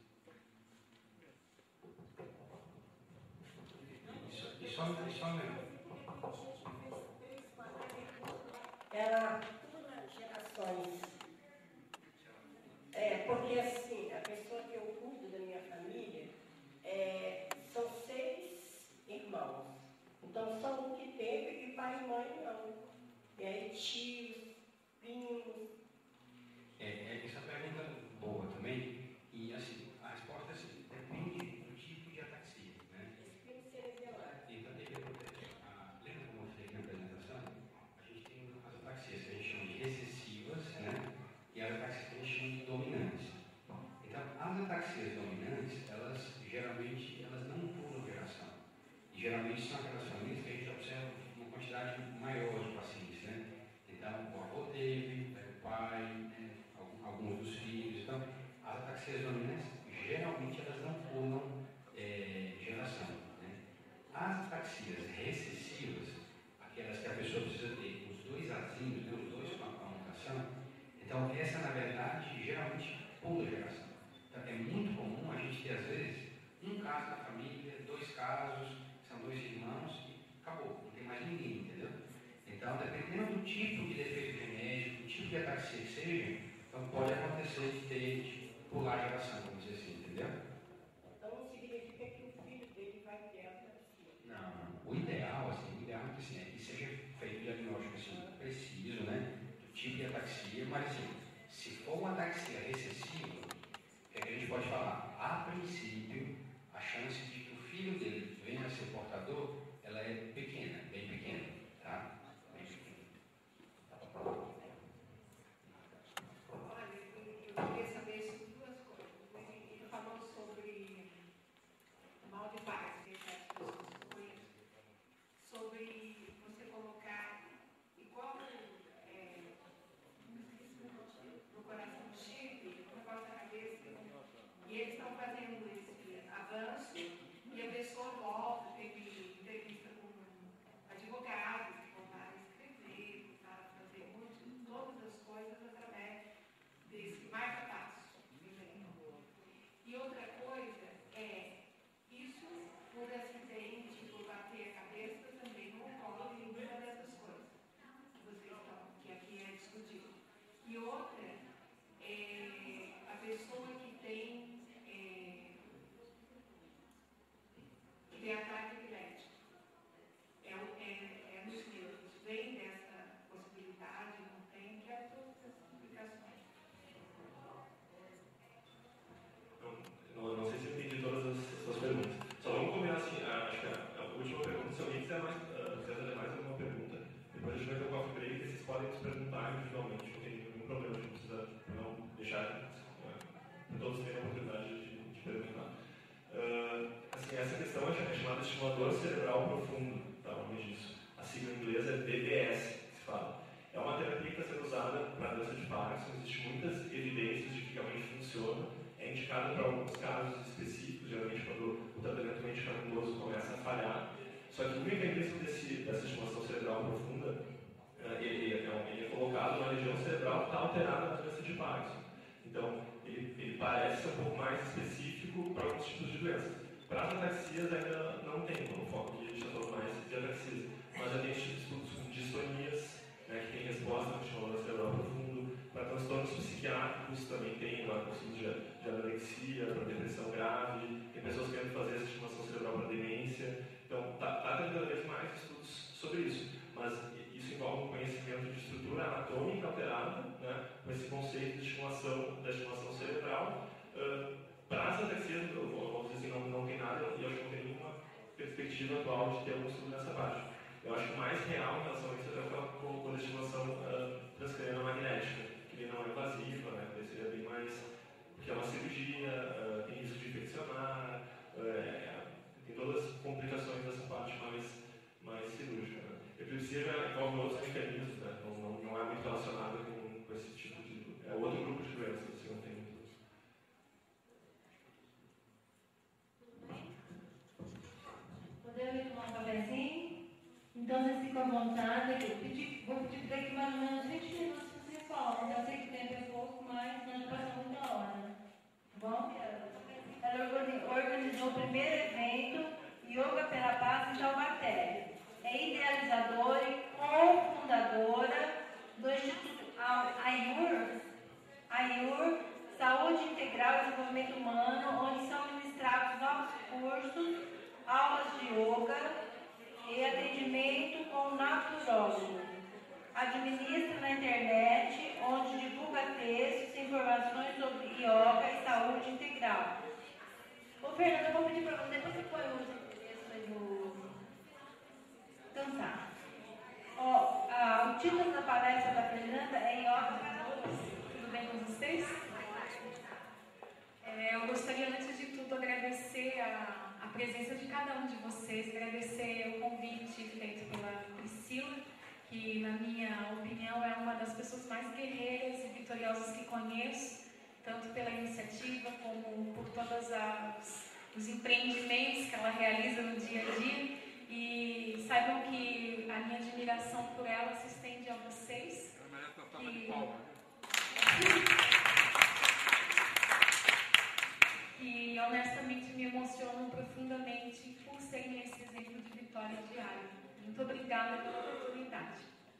E só mesmo. A gente fez 3 Então são o que teve e pai e mãe não. E aí tios, primos. Essa pergunta é boa também. E assim, a resposta é assim, depende do tipo de ataxia, né? Então, o que acontece? Lembra como eu falei aqui na apresentação? A gente tem as ataxias que a gente chama de recessivas, né? E as ataxias que a gente chama de dominantes. Então, as ataxias dominantes, elas geralmente não pulam geração. E geralmente são aquelas famílias que a gente observa uma quantidade maior de pacientes, né? Então, o avô teve, o pai, né? Alguns dos filhos. Então, as ataxias dominantes, geralmente elas não pulam geração, né? As ataxias recessivas, aquelas que a pessoa precisa ter os dois azinhos, né? Os dois com a mutação, então essa, na verdade, geralmente pula geração. Então, é muito comum a gente ter, às vezes, um caso na família, 2 casos, são 2 irmãos e acabou, não tem mais ninguém, entendeu? Então, dependendo do tipo de defeito genético, do tipo de ataxia que seja, então pode acontecer de ter, de pular a geração, vamos dizer assim, entendeu? Então não significa que o filho dele vai ter ataxia. Não. O ideal é que assim, é que seja feito o diagnóstico assim, preciso, né? Do tipo de ataxia, mas assim, se for uma ataxia recessiva, o que a gente pode falar? A princípio, a chance de que o filho dele venha a ser portador, ela é pequena, bem pequena, tá? Bem pequena. Olha, eu queria saber sobre 2 coisas. Ele falou sobre mal de paz, deixar as pessoas conheçam. Sobre você colocar igual no coração do chip, no negócio da cabeça, e eles estão fazendo esse avanço, e a pessoa volta, teve entrevista com advogados que voltaram a escrever, voltaram a fazer todas as coisas através desse marca-passo. E outra coisa isso por acidente, por bater a cabeça, também não ocorre nenhuma dessas coisas que aqui é discutido. E outra a pessoa que tem ataque epilético. Nos livros. Vem dessa possibilidade, não tem, que é todas as complicações. Não sei se eu entendi todas as suas perguntas. Só vamos combinar assim, acho que a última pergunta, se alguém quiser fazer mais alguma pergunta, depois a gente vai ter um coffee break e vocês podem nos perguntar individualmente, não tem nenhum problema, a gente precisa não deixar para todos terem a oportunidade de perguntar. Assim, essa questão é chamada de estimulador cerebral profundo, tá? O nome disso. A sigla em inglês é BBS, que se fala. É uma terapia que está sendo usada para a doença de Parkinson, existem muitas evidências de que realmente funciona. É indicado para alguns casos específicos, geralmente quando o tratamento medicamentoso começa a falhar. Só que o mecanismo dessa estimulação cerebral profunda, ele é colocado na região cerebral que está alterada na doença de Parkinson. Então, ele parece ser um pouco mais específico para alguns tipos de doenças. Para as ataxias ainda não tem, como foco que a gente está falando mais de ataxias, mas já tem estudos com distonias, né, que tem resposta no estimulador cerebral profundo. Para transtornos psiquiátricos também tem, para estudos de anorexia, para depressão grave, tem pessoas querendo fazer essa estimulação cerebral para demência. Então, está tendo cada vez mais estudos sobre isso, mas isso envolve um conhecimento de estrutura anatômica alterada, né, com esse conceito de da estimulação cerebral. Para as ataxias, vamos dizer assim, não tem nada, e eu acho que não tem nenhuma perspectiva atual de ter algum estudo nessa parte. Eu acho que o mais real em relação a isso é a estimulação transcraniana magnética, que não é invasiva, né, que seria bem mais, porque é uma cirurgia, tem risco de infeccionar, tem todas as complicações dessa parte mais cirúrgica. Né. Epilepsia já envolve outros mecanismos, né, não é muito relacionada com esse tipo de... É outro grupo de doenças, assim, não tem muito. Podemos tomar um cafezinho? Então vocês ficam à vontade. Vou pedir para que mais ou menos 20 minutos vocês falam. Já sei que o tempo é pouco, mas não passou muita hora. Tá bom? Ela organizou o primeiro evento, Yoga pela Paz em Taubaté. É idealizadora e cofundadora do Instituto AIUR, Saúde Integral e Desenvolvimento Humano, onde são ministrados novos cursos, aulas de yoga e administra na internet, onde divulga textos e informações sobre yoga e saúde integral. Ô Fernanda, eu vou pedir para você, depois você põe o endereço aí do... Então tá. O título da palestra da Fernanda é Yoga para Todos. Tudo bem com vocês? Eu gostaria, antes de tudo, agradecer a presença de cada um de vocês, agradecer o convite feito pela Priscila, que, na minha opinião, é uma das pessoas mais guerreiras e vitoriosas que conheço, tanto pela iniciativa como por todos os empreendimentos que ela realiza no dia a dia. E saibam que a minha admiração por ela se estende a vocês. E honestamente me emocionam profundamente por serem esse exemplo de vitória diária. Muito obrigada pela oportunidade.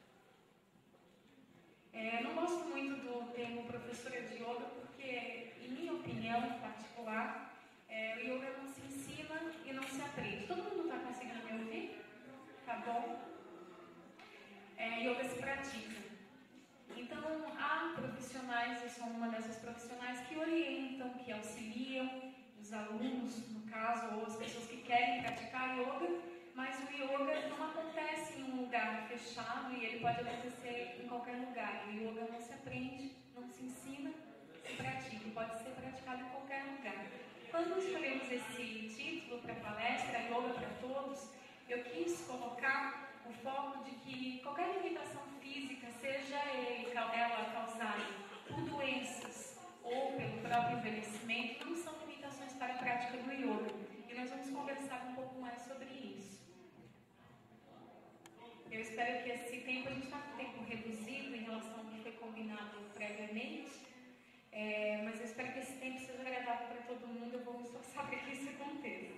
Eu não gosto muito do termo professora de yoga porque, em minha opinião particular, o yoga não se ensina e não se aprende. Todo mundo está conseguindo me ouvir? Tá bom? Yoga se pratica. Então, há profissionais, eu sou uma dessas profissionais, que orientam, que auxiliam os alunos, no caso, ou as pessoas que querem praticar yoga, mas o yoga não acontece em um lugar fechado e ele pode acontecer em qualquer lugar. O yoga não se aprende, não se ensina, se pratica, pode ser praticado em qualquer lugar. Quando escolhemos esse título para a palestra, Yoga para Todos, eu quis colocar o foco de que qualquer limitação física, seja ela causada por doenças ou pelo próprio envelhecimento, não são limitações para a prática do yoga. E nós vamos conversar um pouco mais sobre isso. Eu espero que esse tempo, a gente está com tempo reduzido em relação ao que foi combinado previamente, mas eu espero que esse tempo seja agradável para todo mundo. Eu vou me esforçar para que isso aconteça.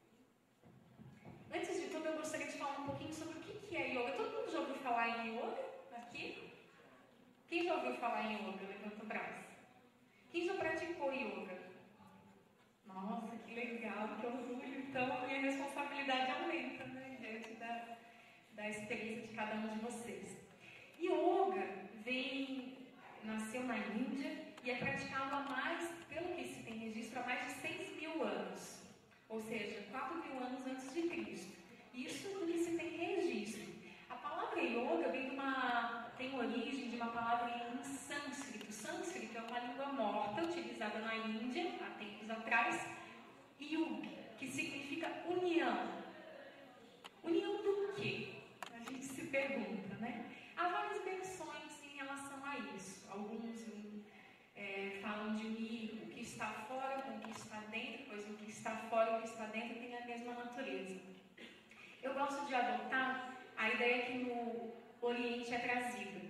Antes de tudo, eu gostaria de falar um pouquinho sobre o que é yoga. Todo mundo já ouviu falar em yoga aqui? Quem já ouviu falar em yoga? Levanta o braço. Quem já praticou yoga? Nossa, que legal, que orgulho. Então, a minha responsabilidade aumenta, né, diante da experiência de cada um de vocês. Yoga nasceu na Índia e é praticado há mais, pelo que se tem registro, há mais de 6.000 anos. Ou seja, 4.000 anos antes de Cristo. Isso do que se tem registro. A palavra yoga tem origem de uma palavra em sânscrito. Sânscrito é uma língua morta utilizada na Índia há tempos atrás. Yug, que significa união. União do quê? A gente se pergunta, né? Há várias versões em relação a isso. Alguns falam de unir o que está fora com o que está dentro, pois o que está fora e o que está dentro tem a mesma natureza. Eu gosto de adotar a ideia que no Oriente é trazida.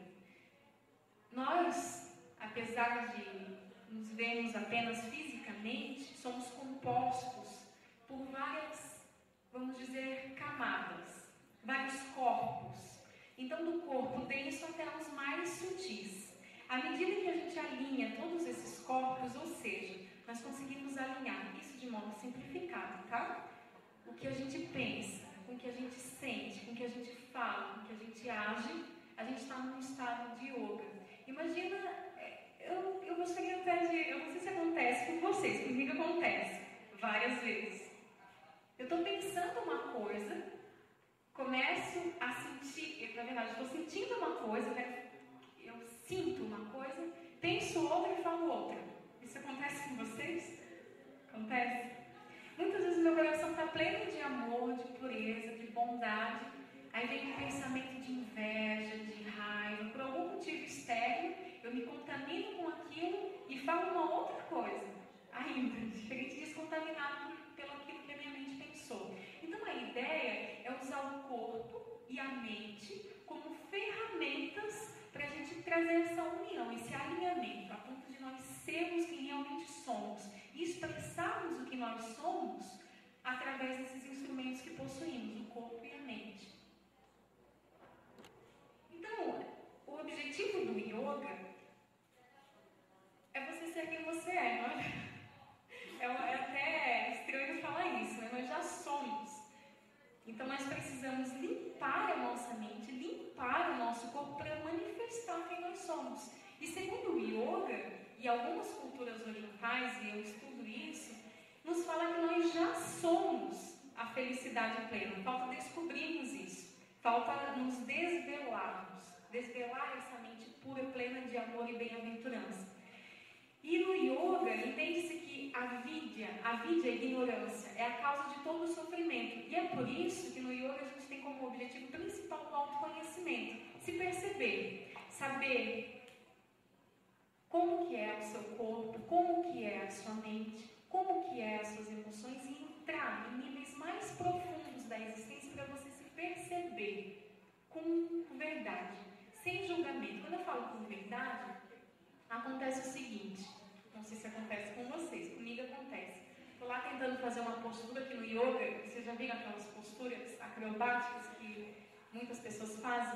Nós, apesar de nos vermos apenas fisicamente, somos compostos por várias, vamos dizer, camadas, vários corpos. Então, do corpo denso até os mais sutis. À medida que a gente alinha todos esses corpos, ou seja, nós conseguimos alinhar isso de modo simplificado, tá? O que a gente pensa, com o que a gente sente, com o que a gente fala, com o que a gente age, a gente está num estado de yoga. Imagina, eu gostaria até de, eu não sei se acontece com vocês, comigo acontece várias vezes. Eu estou pensando uma coisa, começo a sentir, na verdade, estou sentindo uma coisa, eu sinto uma coisa, penso outra e falo outra. Isso acontece com vocês? Acontece? Muitas vezes meu coração está pleno de amor, de pureza, de bondade. Aí vem um pensamento de inveja, de raiva, por algum motivo externo, eu me contamino com aquilo e falo uma outra coisa, ainda, diferente disso, contaminado pelo aquilo que a minha mente pensou. Então a ideia é usar o corpo e a mente como ferramentas para a gente trazer essa união, esse alinhamento, a ponto de nós sermos quem realmente somos e expressarmos o que nós somos através desses instrumentos que possuímos, o corpo e a mente. Então, o objetivo do yoga é você ser quem você é, não é? É até estranho falar isso, né? Nós já somos. Então, nós precisamos limpar a nossa mente, limpar o nosso corpo para manifestar somos. E segundo o yoga e algumas culturas orientais, e eu estudo isso, nos fala que nós já somos a felicidade plena. Falta descobrirmos isso. Falta nos desvelarmos. Desvelar essa mente pura, plena de amor e bem-aventurança. E no yoga, entende-se que a vidya, a ignorância, é a causa de todo o sofrimento. E é por isso que no yoga a gente tem como objetivo principal o autoconhecimento. Se perceber, saber como que é o seu corpo, como que é a sua mente, como que é as suas emoções e entrar em níveis mais profundos da existência para você se perceber com verdade, sem julgamento. Quando eu falo com verdade, acontece o seguinte, não sei se acontece com vocês, comigo acontece. Estou lá tentando fazer uma postura que no yoga, vocês já viram aquelas posturas acrobáticas que muitas pessoas fazem?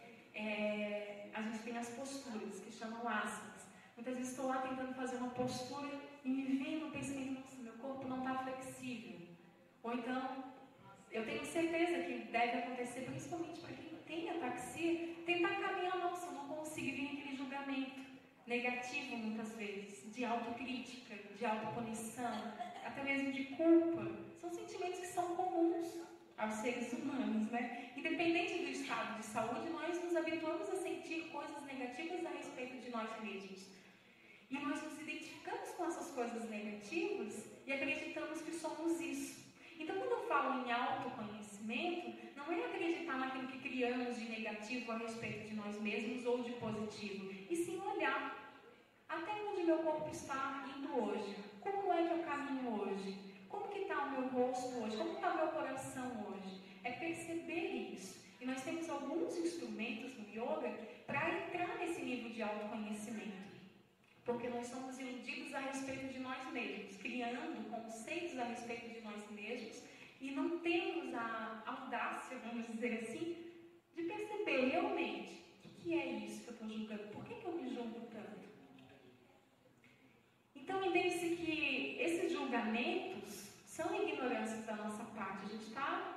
A gente tem as posturas, que chamam asanas. Muitas vezes estou lá tentando fazer uma postura e me vem no pensamento, nossa, meu corpo não está flexível. Ou então, eu tenho certeza que deve acontecer, principalmente para quem tem ataxia, tentar caminhar, nossa, eu não consigo, vir aquele julgamento negativo muitas vezes, de autocrítica, de autopunição, até mesmo de culpa. São sentimentos que são comuns aos seres humanos, né? Independente do estado de saúde, nós nos habituamos a sentir coisas negativas a respeito de nós mesmos. E nós nos identificamos com essas coisas negativas e acreditamos que somos isso. Então, quando eu falo em autoconhecimento, não é acreditar naquilo que criamos de negativo a respeito de nós mesmos ou de positivo, e sim olhar até onde meu corpo está indo hoje, como é que eu caminho hoje, como que está o meu rosto hoje, como está o meu coração hoje. É perceber isso. E nós temos alguns instrumentos no yoga para entrar nesse nível de autoconhecimento. Porque nós somos iludidos a respeito de nós mesmos, criando conceitos a respeito de nós mesmos e não temos a audácia, vamos dizer assim, de perceber realmente o que é isso que eu estou julgando, por que eu me julgo tanto? Então, entende-se que esses julgamentos são ignorâncias da nossa parte. A gente está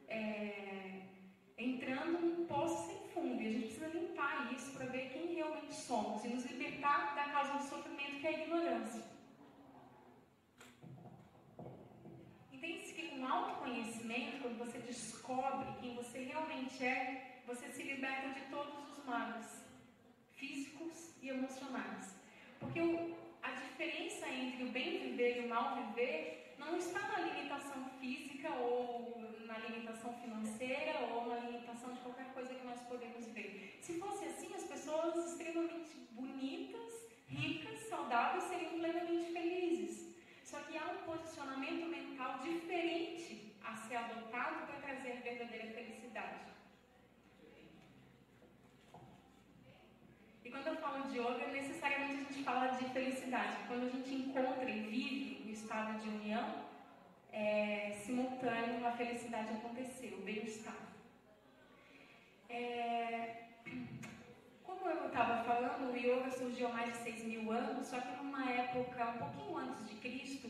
entrando num poço sem fundo e a gente precisa limpar isso para ver quem realmente somos e nos libertar da causa do sofrimento, que é a ignorância. Entende-se que com autoconhecimento, quando você descobre quem você realmente é, você se liberta de todos os males físicos e emocionais. Porque a diferença entre o bem viver e o mal viver não está na limitação física ou na limitação financeira ou na limitação de qualquer coisa que nós podemos ver. Se fosse assim, as pessoas extremamente bonitas, ricas, saudáveis seriam plenamente felizes. Só que há um posicionamento mental diferente a ser adotado para trazer verdadeira felicidade. E quando eu falo de yoga, necessariamente a gente fala de felicidade. Quando a gente encontra e vive o estado de união, simultâneo a felicidade acontecer, o bem-estar. Como eu estava falando, o yoga surgiu há mais de 6.000 anos, só que numa época um pouquinho antes de Cristo,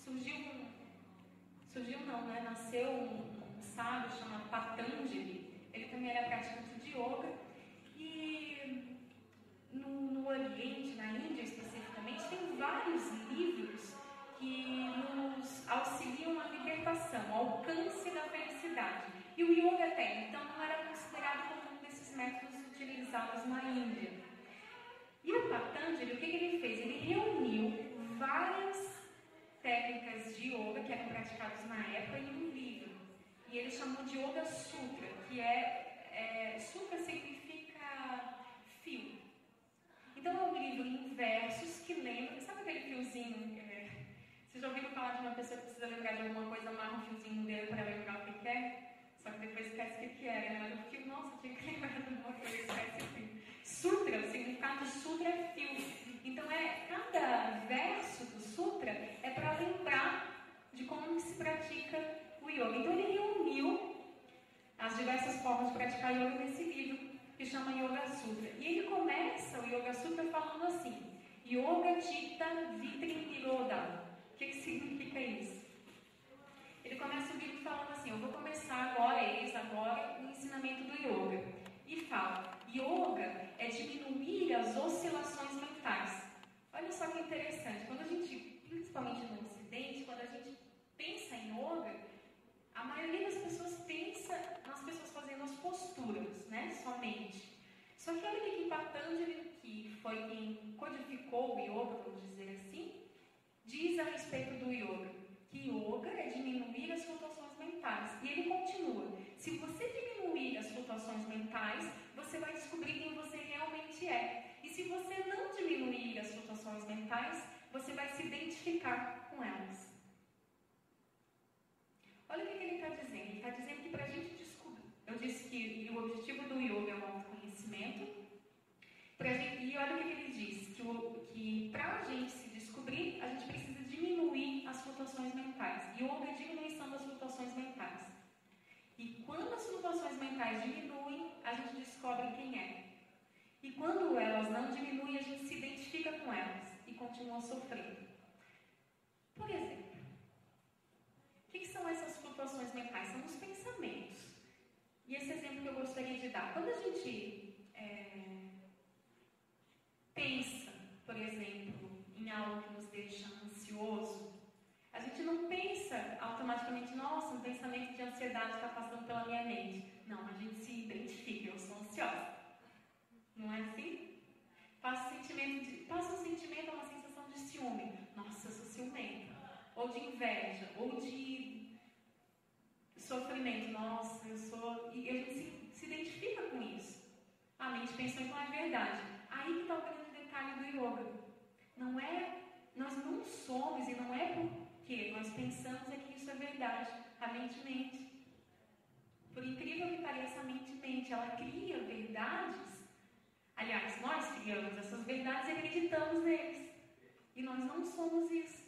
nasceu um sábio chamado Patanjali. Ele também era praticante de yoga. E no Oriente, na Índia especificamente, tem vários livros que nos auxiliam na libertação, ao alcance da felicidade. E o yoga até então não era considerado como um desses métodos utilizados na Índia. E o Patanjali, o que ele fez? Ele reuniu várias técnicas de yoga que eram praticadas na época em um livro. E ele chamou de Yoga Sutra, que sutra significa fio. Então é um livro em versos que lembra, sabe aquele fiozinho? Vocês já ouviram falar de uma pessoa que precisa lembrar de alguma coisa, amarra um fiozinho no dedo para lembrar o que quer? Só que depois esquece o que era, né? O fio, nossa, tinha que lembrar de alguma coisa, esquece o fio. Sutra, o significado de sutra é fio. Então cada verso do sutra é para lembrar de como se pratica o yoga. Então ele reuniu as diversas formas de praticar yoga nesse livro, que chama Yoga Sutra. E ele começa o Yoga Sutra falando assim: Yoga Chitta Vitri Nirodha. O que significa isso? Ele começa o livro falando assim: eu vou começar agora, o ensinamento do yoga. E fala: yoga é diminuir as das oscilações mentais. Olha só que interessante, quando a gente, principalmente no Ocidente, quando a gente pensa em yoga, a maioria das pessoas pensa nas pessoas fazendo as posturas, né, somente. Só que olha que Patanjali, que foi quem codificou o yoga, vamos dizer assim, diz a respeito do yoga, que yoga é diminuir as flutuações mentais. E ele continua, se você diminuir as flutuações mentais, você vai descobrir quem você realmente é. E se você não diminuir as flutuações mentais, você vai se identificar com elas. Olha o que ele está dizendo. Ele está dizendo que para a gente descobrir, eu disse que o objetivo do yoga é o autoconhecimento. E olha o que ele diz, que para a gente se descobrir, a gente precisa diminuir as flutuações mentais. Yoga é diminuição das flutuações mentais. E quando as flutuações mentais diminuem, a gente descobre quem é. E quando elas não diminuem, a gente se identifica com elas e continua sofrendo. Por exemplo, o que são essas flutuações mentais? São os pensamentos. E esse exemplo que eu gostaria de dar. Quando a gente pensa, por exemplo, em algo que nos deixa ansioso, a gente não pensa automaticamente, nossa, um pensamento de ansiedade está passando pela minha mente. Não, a gente se identifica, eu sou ansiosa. Não é assim? Passa um sentimento, uma sensação de ciúme. Nossa, eu sou ciumenta. Ou de inveja, ou de sofrimento. Nossa, eu sou... E a gente se identifica com isso. A mente pensa que não é verdade. Aí que está o grande detalhe do yoga. Não é... Nós não somos, e não é porque nós pensamos é que isso é verdade. A mente mente. Por incrível que pareça, a mente mente. Ela cria verdades. Aliás, nós criamos essas verdades e acreditamos neles. E nós não somos isso.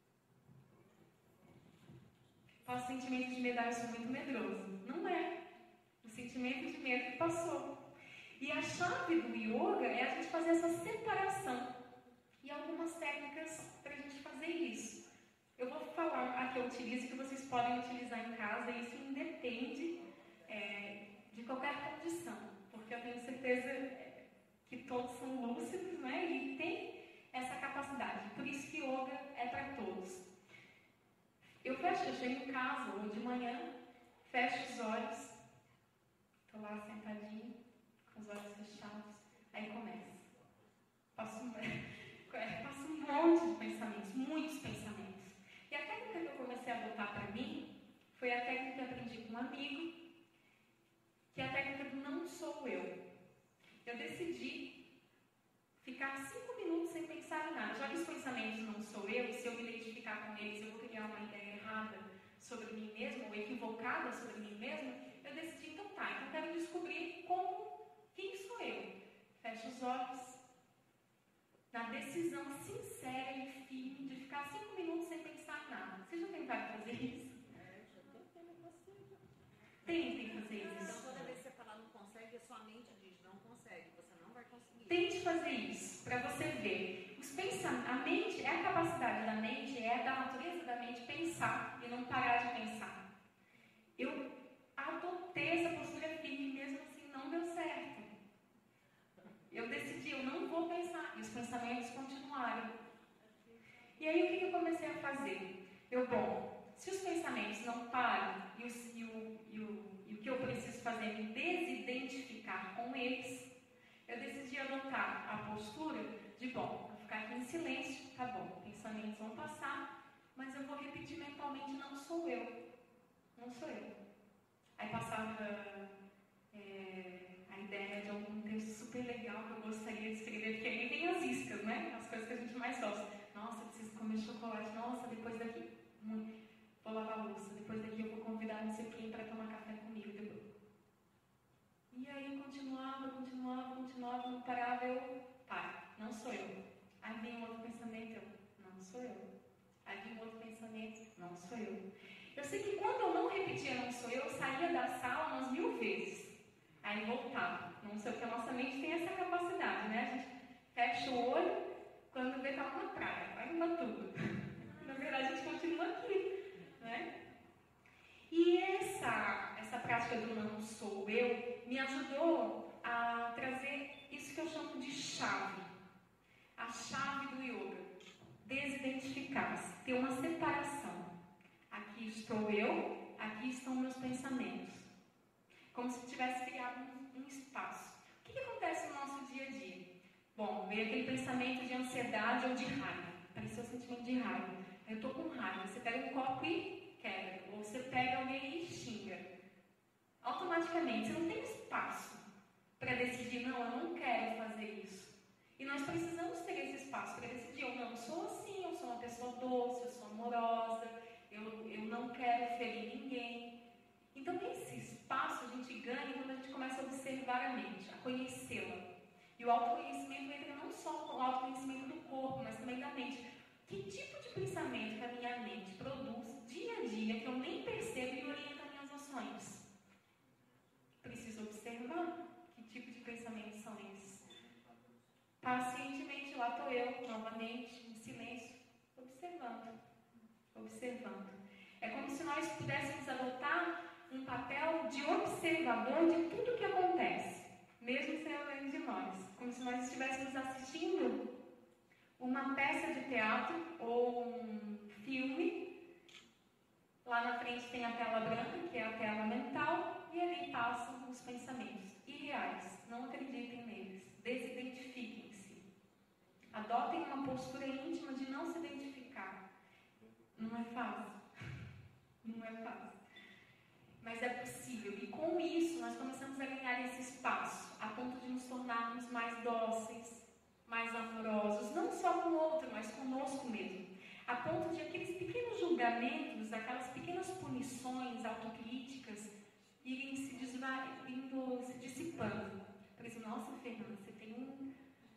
O sentimento de medo, eu sou muito medroso. Não é. O sentimento de medo que passou. E a chave do yoga é a gente fazer essa separação. E algumas técnicas para a gente fazer isso. Eu vou falar a que eu utilizo, que vocês podem utilizar em casa, e isso independe de qualquer condição. Porque eu tenho certeza que todos são lúcidos, né? E tem essa capacidade. Por isso que yoga é para todos. Eu chego em casa, ou de manhã, fecho os olhos, estou lá sentadinho, com os olhos fechados, aí começa. Passo um monte de pensamentos, muitos pensamentos. E a técnica que eu comecei a adotar para mim foi a técnica que eu aprendi com um amigo, que é a técnica do não sou eu. Eu decidi ficar 5 minutos sem pensar em nada. Já que os pensamentos não sou eu, e se eu me identificar com eles, eu vou criar uma ideia errada sobre mim mesmo, ou equivocada sobre mim mesmo, eu decidi, então eu quero descobrir quem sou eu. Fecho os olhos, na decisão sincera e firme de ficar 5 minutos sem pensar em nada. Vocês já tentaram fazer isso? Tentem fazer isso. Então, toda vez que você falar não consegue, a sua mente diz não consegue, você não vai conseguir. Tente fazer isso, para você ver. A mente, é a capacidade da mente, é da natureza da mente pensar e não parar de pensar. Eu adotei essa postura firme, mesmo assim não deu certo. Eu decidi, eu não vou pensar, e os pensamentos continuaram. E aí o que eu comecei a fazer? Se os pensamentos não param e o que eu preciso fazer é me desidentificar com eles, eu decidi adotar a postura de, vou ficar aqui em silêncio, tá bom, pensamentos vão passar, mas eu vou repetir mentalmente, não sou eu. Não sou eu. Aí passava a ideia de algum texto super legal que eu gostaria de escrever, porque aí vem as iscas, né? As coisas que a gente mais gosta. Nossa, eu preciso comer chocolate. Nossa, depois daqui vou lavar a louça. Depois daqui eu vou convidar não sei quem para tomar café comigo. E aí continuava, não parava, não sou eu. Aí vem um outro pensamento, não sou eu. Aí vem um outro pensamento, não sou eu. Eu sei que quando eu não repetia não sou eu saía da sala umas 1000 vezes. Aí voltava. Não sei, porque a nossa mente tem essa capacidade, né? A gente fecha o olho, quando vê tá na praia, vai em tudo. Na verdade, a gente continua aqui, né? E essa prática do não sou eu me ajudou a trazer isso que eu chamo de chave. chave do yoga. Desidentificar-se, ter uma separação. Aqui estou eu, aqui estão meus pensamentos. Como se tivesse criado um espaço. O que acontece no nosso dia a dia? Bom, veio aquele pensamento de ansiedade ou de raiva. Apareceu o sentimento de raiva. Eu estou com raiva. Você pega um copo e quebra. Ou você pega alguém e xinga. Automaticamente, você não tem espaço para decidir, não, eu não quero fazer isso. E nós precisamos ter esse espaço para decidir, eu não sou assim, eu sou uma pessoa doce, eu sou amorosa, eu não quero ferir ninguém. Então, esse espaço a gente ganha quando a gente começa a observar a mente, a conhecê-la. E o autoconhecimento entra não só no autoconhecimento do corpo, mas também da mente. Que tipo de pensamento que a minha mente produz dia a dia, que eu nem percebo e orienta as minhas ações? Preciso observar que tipo de pensamentos são esses. Pacientemente, lá estou eu, novamente, em silêncio, observando. É como se nós pudéssemos adotar um papel de observador de tudo que acontece, mesmo sem além de nós. Como se nós estivéssemos assistindo uma peça de teatro ou um filme. Lá na frente tem a tela branca, que é a tela mental, e ali passam os pensamentos irreais. Não acreditem neles. Desidentifiquem-se. Adotem uma postura íntima de não se identificar. Não é fácil. Não é fácil. Mas é possível. E com isso, nós começamos a ganhar esse espaço, a ponto de nos tornarmos mais dóceis, mais amorosos, não só com o outro, mas conosco mesmo. A ponto de aqueles pequenos julgamentos, aquelas pequenas punições, autocríticas, irem se dissipando. Por exemplo, nossa, Fernanda, você tem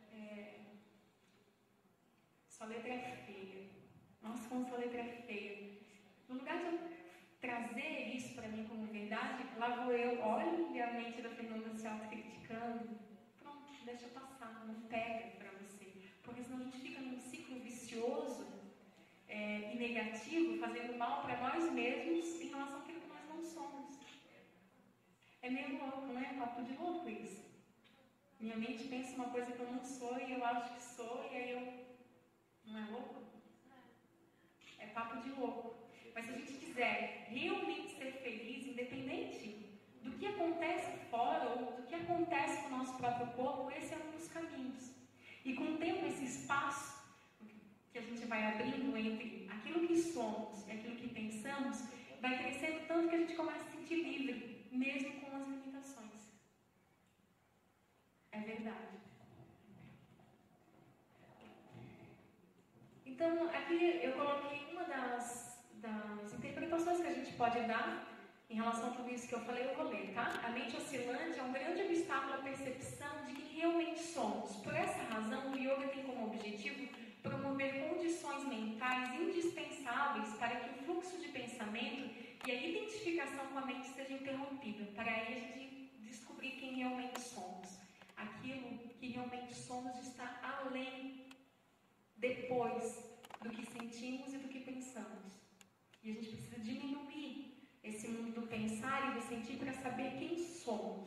sua letra é feia. Nossa, como sua letra é feia. No lugar de eu trazer isso para mim como verdade, lá vou eu, olha a mente da Fernanda se autocriticando. Pronto, deixa passar, não pega para você. Porque senão a gente fica num ciclo vicioso e negativo, fazendo mal para nós mesmos em relação àquilo que nós não somos. É meio louco, né? Papo de louco isso. Minha mente pensa uma coisa que eu não sou e eu acho que sou, e aí eu... Não é louco? É papo de louco. Mas se a gente quiser realmente ser feliz, independente do que acontece fora ou do que acontece com o nosso próprio corpo, esse é um dos caminhos. E com o tempo, esse espaço que a gente vai abrindo entre aquilo que somos e aquilo que pensamos, vai crescendo tanto que a gente começa a se sentir livre, mesmo com as limitações. É verdade. Então, aqui eu coloquei uma das interpretações que a gente pode dar em relação a tudo isso que eu falei, eu vou ler, tá? A mente oscilante é um grande obstáculo à percepção de quem realmente somos. Por essa razão, o yoga tem como objetivo promover condições mentais indispensáveis para que o fluxo de pensamento e a identificação com a mente seja interrompida, para aí a gente descobrir quem realmente somos. Aquilo que realmente somos está além, depois do que sentimos e do que pensamos. E a gente precisa diminuir esse mundo do pensar e do sentir para saber quem somos.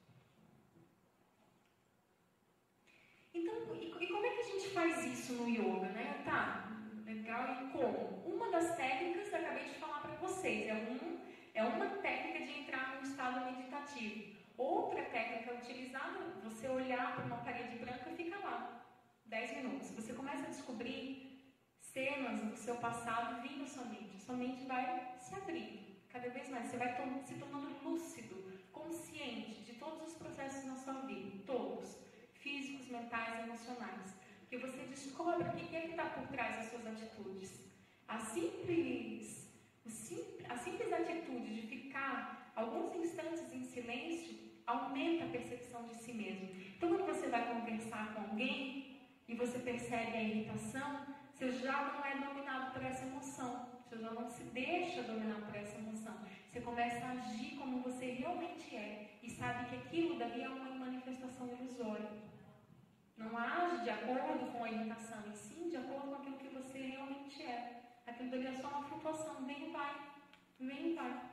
Então, e como é que a gente faz isso no yoga, né? Tá, legal, e como? Uma das técnicas que eu acabei de falar para vocês, é uma técnica de entrar num estado meditativo. Outra técnica utilizada, você olhar para uma parede branca e fica lá, 10 minutos. Você começa a descobrir cenas do seu passado vindo à sua mente. Sua mente vai se abrindo cada vez mais. Você vai se tornando lúcido, consciente de todos os processos na sua vida, todos, físicos, mentais e emocionais. Porque você descobre o que é que está por trás das suas atitudes. A simples atitude de ficar alguns instantes em silêncio aumenta a percepção de si mesmo. Então, quando você vai conversar com alguém e você percebe a irritação, você já não é dominado por essa emoção. Você já não se deixa dominar por essa emoção. Você começa a agir como você realmente é e sabe que aquilo dali é uma manifestação ilusória. Não age de acordo com a irritação, e sim de acordo com aquilo que você realmente é. Aquilo dali é só uma flutuação, vem e vai, vem e vai.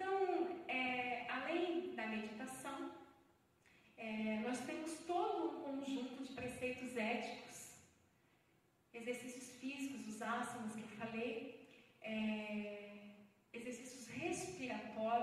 Então, além da meditação, nós temos todo um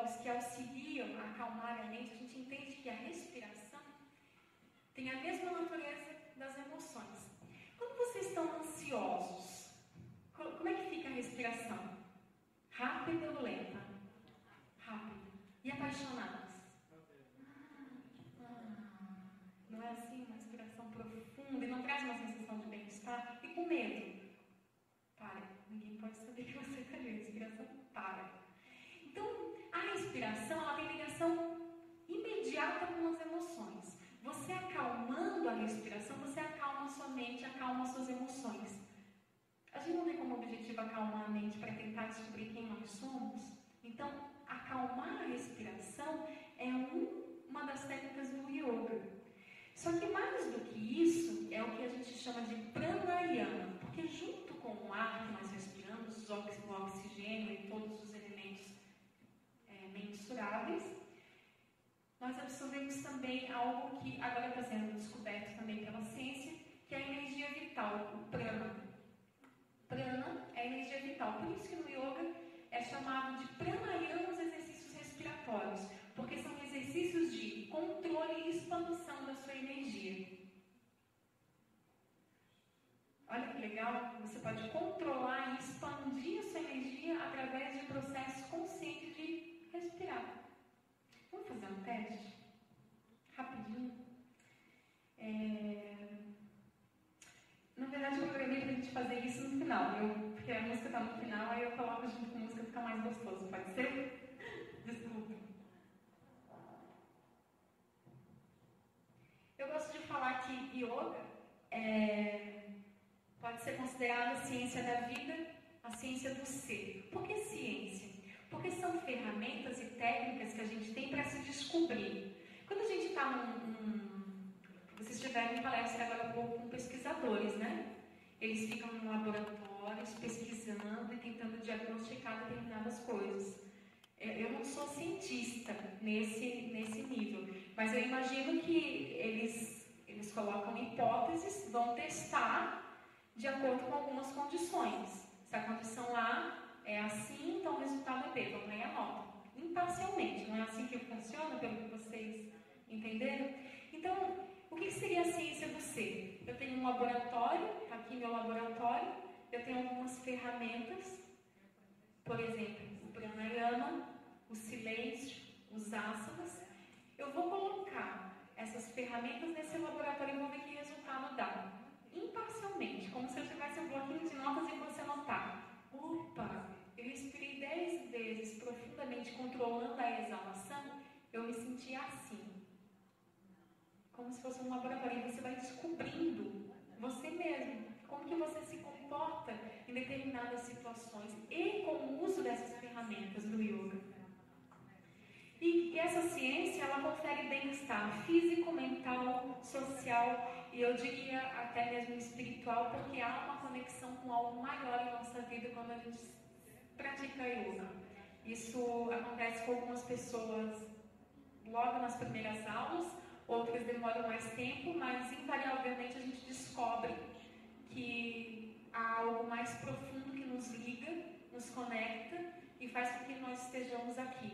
respiratórios que auxiliam a acalmar a mente, a gente entende que a respiração tem a mesma natureza das emoções. Quando vocês estão ansiosos, como é que fica a respiração? Rápida ou lenta? Rápida. E apaixonados? Não é assim? Uma respiração profunda e não traz uma sensação de bem-estar? E com medo? Para. Ninguém pode saber que você está ali. A respiração para. Então, a respiração ela tem ligação imediata com as emoções. Você acalmando a respiração, você acalma a sua mente, acalma as suas emoções. A gente não tem como objetivo acalmar a mente para tentar descobrir quem nós somos. Então, acalmar a respiração é uma das técnicas do yoga. Só que mais do que isso, é o que a gente chama de pranayama, porque junto com o ar que nós respiramos, o oxigênio e todos os elementos mensuráveis, nós absorvemos também algo que agora está sendo descoberto também pela ciência, que é a energia vital, o prana. Prana é a energia vital, por isso que no yoga é chamado de pranayama os exercícios respiratórios, porque são exercícios de controle e expansão da sua energia. Olha que legal, você pode controlar e expandir a sua energia através de processos conscientes de respirar. Vamos fazer um teste? Rapidinho. Na verdade, eu programei para a gente fazer isso no final, porque a música está no final, aí eu coloco junto com a música, fica mais gostoso, pode ser? Desculpa. Eu gosto de falar que yoga pode ser considerada a ciência da vida, a ciência do ser. Por que ciência? Porque são ferramentas e técnicas que a gente tem para se descobrir. Quando a gente está vocês tiveram em palestra agora há pouco com pesquisadores, né? Eles ficam em laboratórios pesquisando e tentando diagnosticar determinadas coisas. Eu não sou cientista nesse nível, mas eu imagino que eles colocam hipóteses, vão testar de acordo com algumas condições. Se a condição A é assim, então o resultado é B, vão ganhar nota. Imparcialmente, não é assim que funciona, pelo que vocês entenderam? Então, o que seria a ciência do ser? Eu tenho um laboratório, aqui meu laboratório, eu tenho algumas ferramentas, por exemplo, o pranayama, o silêncio, os asanas. Eu vou colocar essas ferramentas nesse laboratório e vou ver que resultado dá. Imparcialmente, como se eu tivesse um bloquinho de notas e você anotar. Opa, eu respirei 10 vezes profundamente controlando a exalação, eu me senti assim. Como se fosse um laboratório. E você vai descobrindo você mesmo, como que você se comporta em determinadas situações e com o uso dessas ferramentas do yoga. E essa ciência, ela confere bem-estar físico, mental, social e eu diria até mesmo espiritual, porque há uma conexão com algo maior em nossa vida quando a gente pratica yoga. Isso acontece com algumas pessoas logo nas primeiras aulas, outras demoram mais tempo, mas invariavelmente a gente descobre que há algo mais profundo que nos liga, nos conecta e faz com que nós estejamos aqui.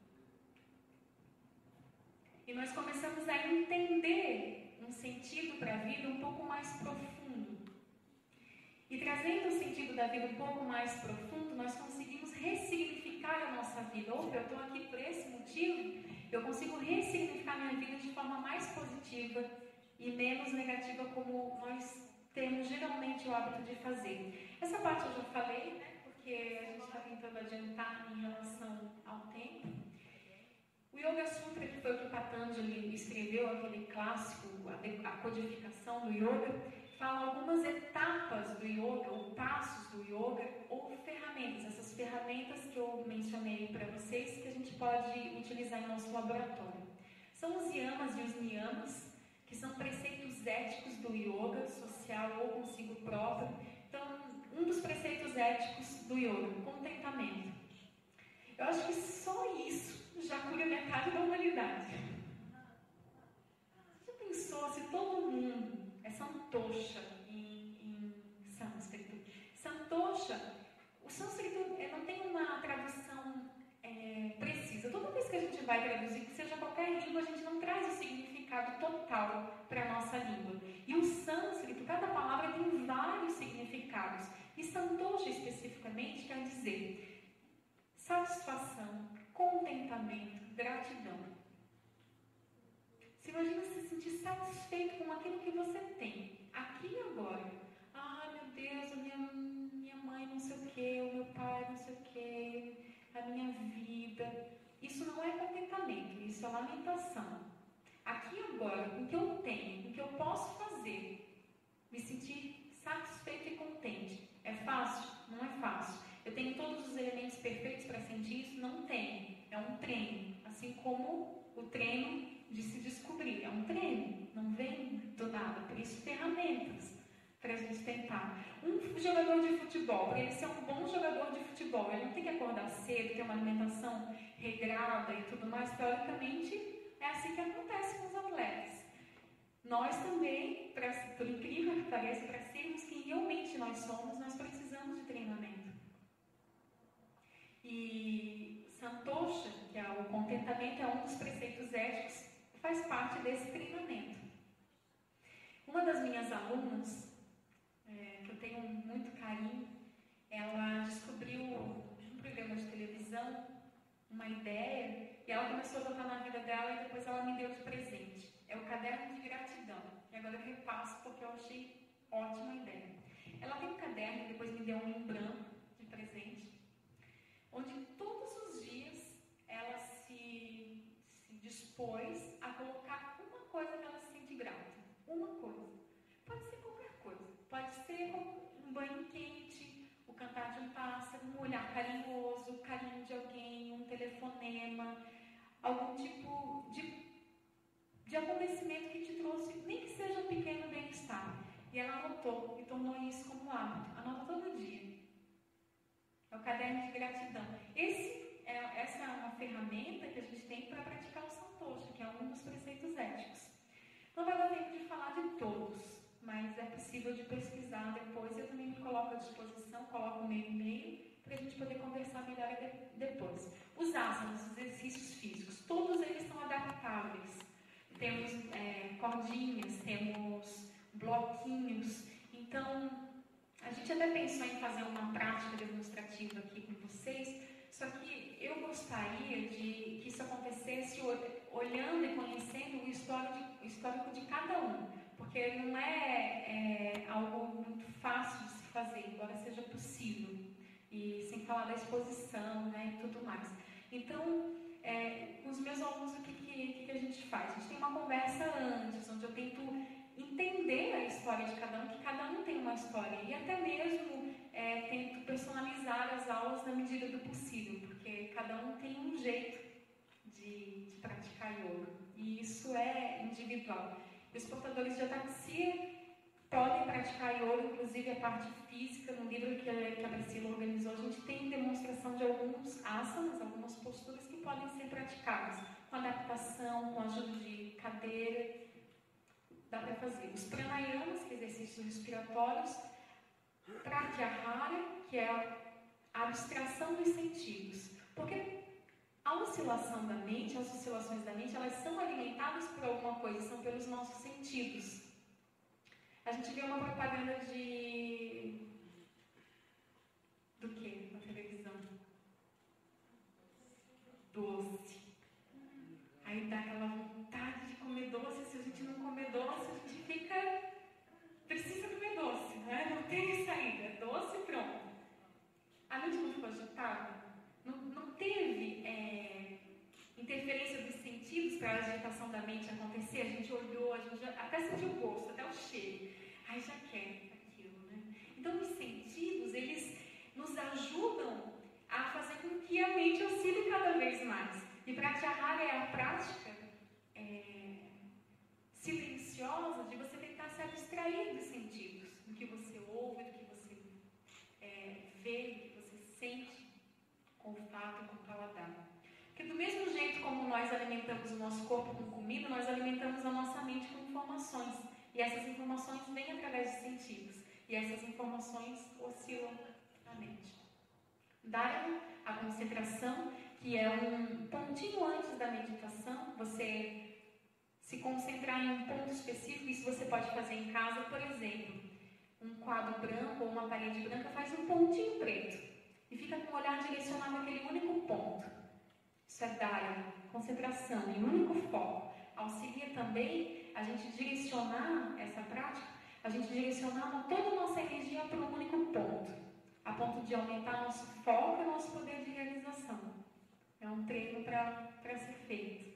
E nós começamos a entender um sentido para a vida um pouco mais profundo. E trazendo o sentido da vida um pouco mais profundo, nós conseguimos ressignificar a nossa vida. Opa, eu estou aqui por esse motivo, eu consigo ressignificar minha vida de forma mais positiva e menos negativa, como nós temos geralmente o hábito de fazer. Essa parte eu já falei, né, porque a gente está tentando adiantar em relação ao tempo. O Yoga Sutra, que foi o que Patanjali escreveu, aquele clássico, a codificação do Yoga, fala algumas etapas do Yoga, ou passos do Yoga, ou ferramentas, essas ferramentas que eu mencionei para vocês, que a gente pode utilizar em nosso laboratório. São os yamas e os niyamas, que são preceitos éticos do Yoga, social ou consigo próprio. Então, um dos preceitos éticos do Yoga, contentamento. Eu acho que só isso já cura metade da humanidade. Você já pensou se todo mundo é santosha em sânscrito? Santosha, o sânscrito não tem uma tradução precisa. Todo gente vai traduzir, que seja qualquer língua, a gente não traz o significado total para a nossa língua. E o sânscrito, cada palavra tem vários significados. E santosha especificamente quer dizer satisfação, contentamento, gratidão. Você imagina se sentir satisfeito com aquilo que você tem, aqui e agora. Ah, meu Deus, a minha mãe não sei o que, o meu pai não sei o que, a minha vida. Isso não é contentamento, isso é lamentação. Aqui e agora, com o que eu tenho, com o que eu posso fazer, me sentir satisfeito e contente. É fácil? Não é fácil. Eu tenho todos os elementos perfeitos para sentir isso? Não tenho. É um treino. Assim como o treino de se descobrir. É um treino. Não vem do nada. Por isso, ferramentas para a gente tentar. Um jogador de futebol, para ele ser um bom jogador de futebol, ele não tem que acordar cedo, ter uma alimentação regrada e tudo mais. Teoricamente, é assim que acontece com os atletas. Nós também, por incrível que pareça, para sermos quem realmente nós somos, nós precisamos de treinamento. E santosha, que é o contentamento, é um dos preceitos éticos, faz parte desse treinamento. Uma das minhas alunas, que eu tenho muito carinho, ela descobriu um programa de televisão, uma ideia, e ela começou a botar na vida dela e depois ela me deu de presente. É o caderno de gratidão. E agora eu repasso porque eu achei ótima ideia. Ela tem um caderno, depois me deu um em branco de presente, onde todos os dias ela se dispôs a colocar uma coisa que ela se sente grata. Uma coisa. Pode ser qualquer coisa. Pode ser um banho quente, o cantar de um pássaro, um olhar carinhoso, o carinho de alguém, um telefonema, algum tipo de acontecimento que te trouxe, nem que seja um pequeno bem-estar. E ela anotou e tornou isso como hábito. Anota todo dia. É o caderno de gratidão. Essa é uma ferramenta que a gente tem para praticar o santosha, que é um dos preceitos éticos. Não vai dar tempo de falar de todos, mas é possível de pesquisar depois. Eu também me coloco à disposição, coloco o meu e-mail para a gente poder conversar melhor depois. Os asanas, os exercícios físicos, todos eles são adaptáveis. Temos cordinhas, temos bloquinhos. Então, a gente até pensou em fazer uma prática demonstrativa aqui com vocês, só que eu gostaria de que isso acontecesse olhando e conhecendo o histórico de cada um, porque não é algo muito fácil de se fazer, embora seja possível, e sem falar da exposição, né, e tudo mais. Então, com os meus alunos, o que a gente faz? A gente tem uma conversa antes, onde eu tento entender a história de cada um, que cada um tem uma história, e até mesmo tento personalizar as aulas na medida do possível, porque cada um tem um jeito de praticar yoga, e isso é individual. Os portadores de ataxia podem praticar yoga, inclusive a parte física, no livro que a Priscila organizou, a gente tem demonstração de alguns asanas, algumas posturas que podem ser praticadas, com adaptação, com ajuda de cadeira, dá para fazer. Os pranayamas, que é exercícios respiratórios, pratyahara, que é a abstração dos sentidos, porque a oscilação da mente, as oscilações da mente, elas são alimentadas por alguma coisa, são pelos nossos sentidos. A gente vê uma propaganda do que na televisão? Doce. Aí dá aquela vontade de comer doce. Se a gente não comer doce, a gente precisa comer doce, né? Não tem saída. Doce, pronto. A mente não ficou agitada? Não teve interferência dos sentidos para a agitação da mente acontecer? A gente olhou, a gente até sentiu o gosto, até o cheiro. Aí já quer aquilo, né? Então, os sentidos, eles nos ajudam a fazer com que a mente oscile cada vez mais. E pratyahara é a prática silenciosa de você tentar se abstrair dos sentidos, do que você ouve, do que você vê, do que você sente com o olfato e com o paladar. Porque do mesmo jeito como nós alimentamos o nosso corpo com comida, nós alimentamos a nossa mente com informações. E essas informações vêm através dos sentidos. E essas informações oscilam na mente. Dharana, a concentração, que é um pontinho antes da meditação, você se concentrar em um ponto específico. Isso você pode fazer em casa, por exemplo, um quadro branco ou uma parede branca, faz um pontinho preto e fica com o olhar direcionado naquele único ponto. Isso é dharana, concentração e único foco. Auxilia também a gente direcionar essa prática, a gente direcionar toda a nossa energia para um único ponto, a ponto de aumentar nosso foco e nosso poder de realização. É um treino para ser feito.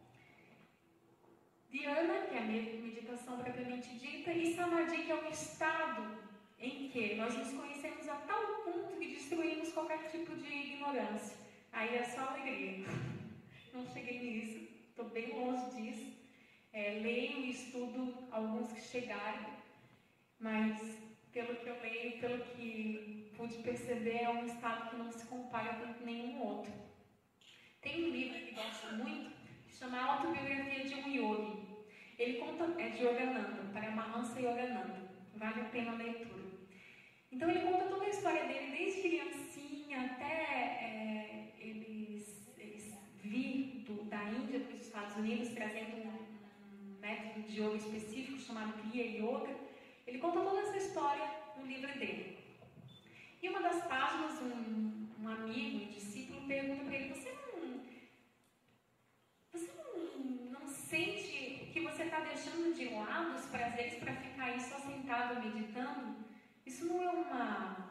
Dhyana, que é a meditação propriamente dita, e Samadhi, que é um estado em que nós nos conhecemos a tal ponto que destruímos qualquer tipo de ignorância. Aí é só alegria. Não cheguei nisso, estou bem longe disso. Leio e estudo alguns que chegaram, mas pelo que eu leio, pelo que pude perceber, é um estado que não se compara com nenhum outro. Tem um livro que gosto muito, que chama Autobiografia de um Yogi. Ele conta, é de Yogananda, Paramahansa Yogananda. Vale a pena a leitura. Então ele conta toda a história dele, desde criancinha até eles vir da Índia para os Estados Unidos, trazendo um método de yoga específico chamado Kriya Yoga. Ele conta toda essa história no livro dele. E uma das páginas, um amigo, um discípulo, pergunta para ele: você não sente que você está deixando de lado os prazeres para ficar aí só sentado meditando? Isso não é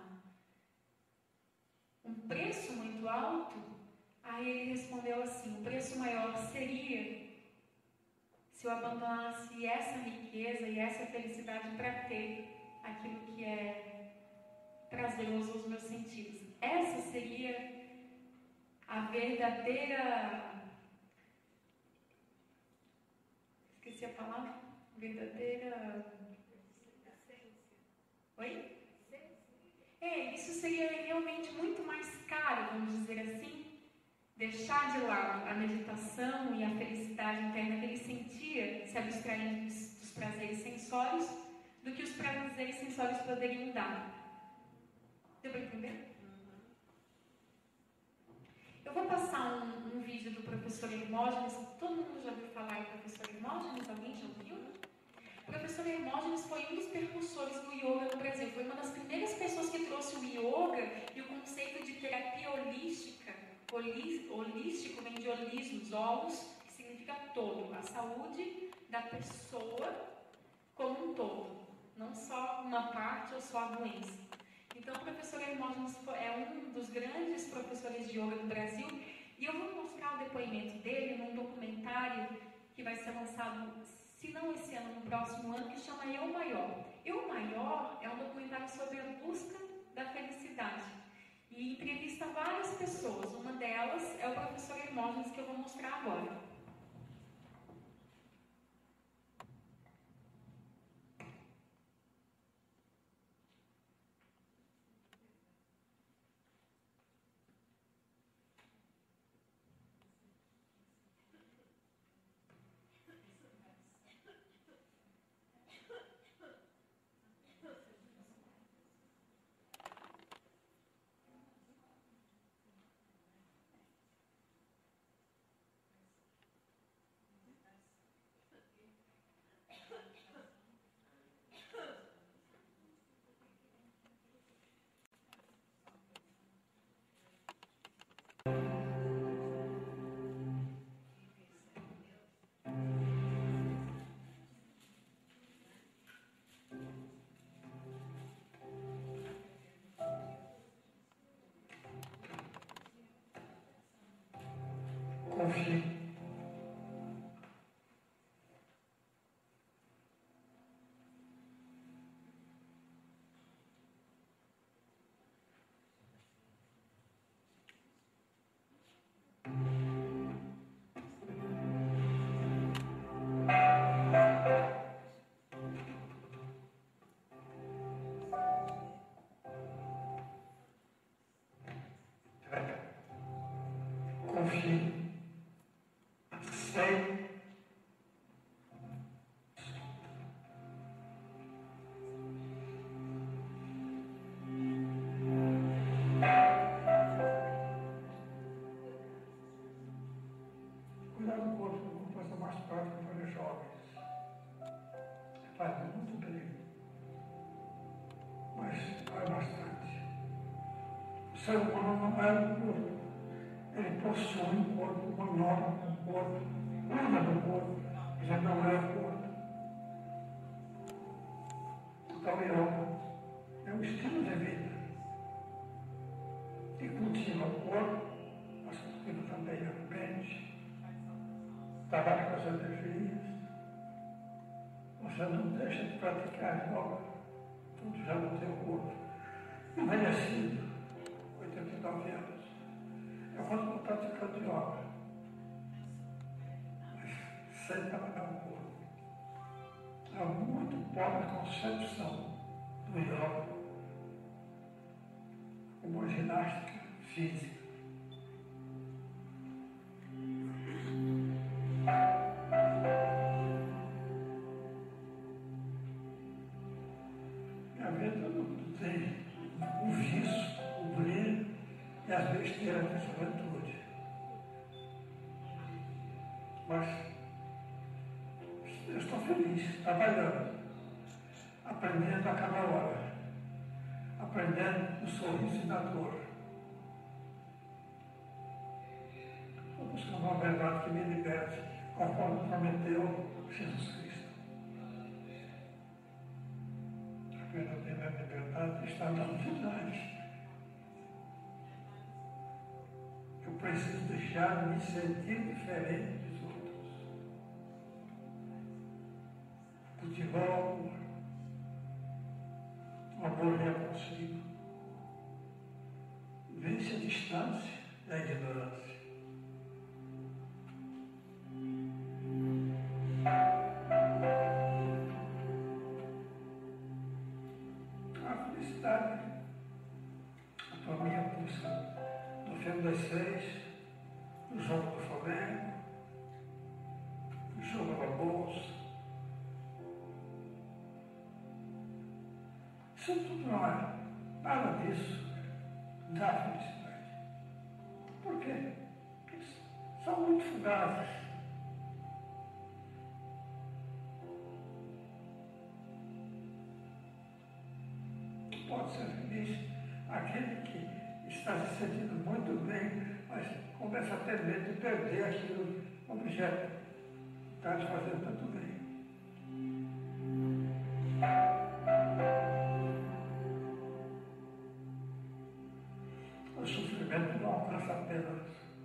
um preço muito alto? Aí ele respondeu assim: o preço maior seria se eu abandonasse essa riqueza e essa felicidade para ter aquilo que é prazeroso aos meus sentidos. Essa seria a verdadeira... Esqueci a palavra? Verdadeira... Oi? Isso seria realmente muito mais caro, vamos dizer assim, deixar de lado a meditação e a felicidade interna que ele sentia se abstraindo dos prazeres sensórios, do que os prazeres sensórios poderiam dar. Deu para entender? Eu vou passar um vídeo do professor Hermógenes. Todo mundo já ouviu falar em professor Hermógenes? Alguém já ouviu? O professor Hermógenes foi um dos percussores do yoga no Brasil. Foi uma das primeiras pessoas que trouxe o yoga e o conceito de terapia holística. Holístico vem de holismos, holos, que significa todo. A saúde da pessoa como um todo. Não só uma parte ou só a doença. Então, o professor Hermógenes é um dos grandes professores de yoga do Brasil. E eu vou mostrar o depoimento dele num documentário que vai ser lançado, se não esse ano, no próximo ano, que chama Eu Maior. Eu Maior é um documentário sobre a busca da felicidade. E entrevista várias pessoas. Uma delas é o professor Hermógenes, que eu vou mostrar agora. Confie. Confie. Sei. Cuidar do corpo é uma coisa mais prática para os jovens. Faz muito bem. Mas faz bastante. O ser humano não é um corpo. Ele possui um corpo, manobra um corpo, cuida do corpo, já não é o corpo. Então, yoga é um estilo de vida. E cultiva o corpo, mas cultiva também a mente, trabalha com as energias. Você não deixa de praticar yoga, tudo já no teu corpo. Envelhecido, 89 anos. Eu continuo praticando yoga, mas sem trabalhar o corpo. Há muito pobre concepção do yoga como uma ginástica física. Minha vida não tem o vício, o brilho e as besteiras da juventude. Mas eu estou feliz, trabalhando, aprendendo a cada hora, aprendendo o sorriso e na dor. Estou buscando uma verdade que me liberte, conforme prometeu Jesus Cristo. A verdadeira liberdade está na unidade. Eu preciso deixar de me sentir diferente dos outros. Cultivar o amor reaproxima. Vence a distância da ignorância. A felicidade, a família busca no filme das 6, no jogo do Flamengo, no jogo da bolsa. Isso tudo não é nada disso dá felicidade. Por quê? Porque são muito fugazes. Pode ser feliz aquele que está se sentindo muito bem, mas começa a ter medo de perder aquele objeto que está te fazendo tanto bem. O sofrimento não alcança apenas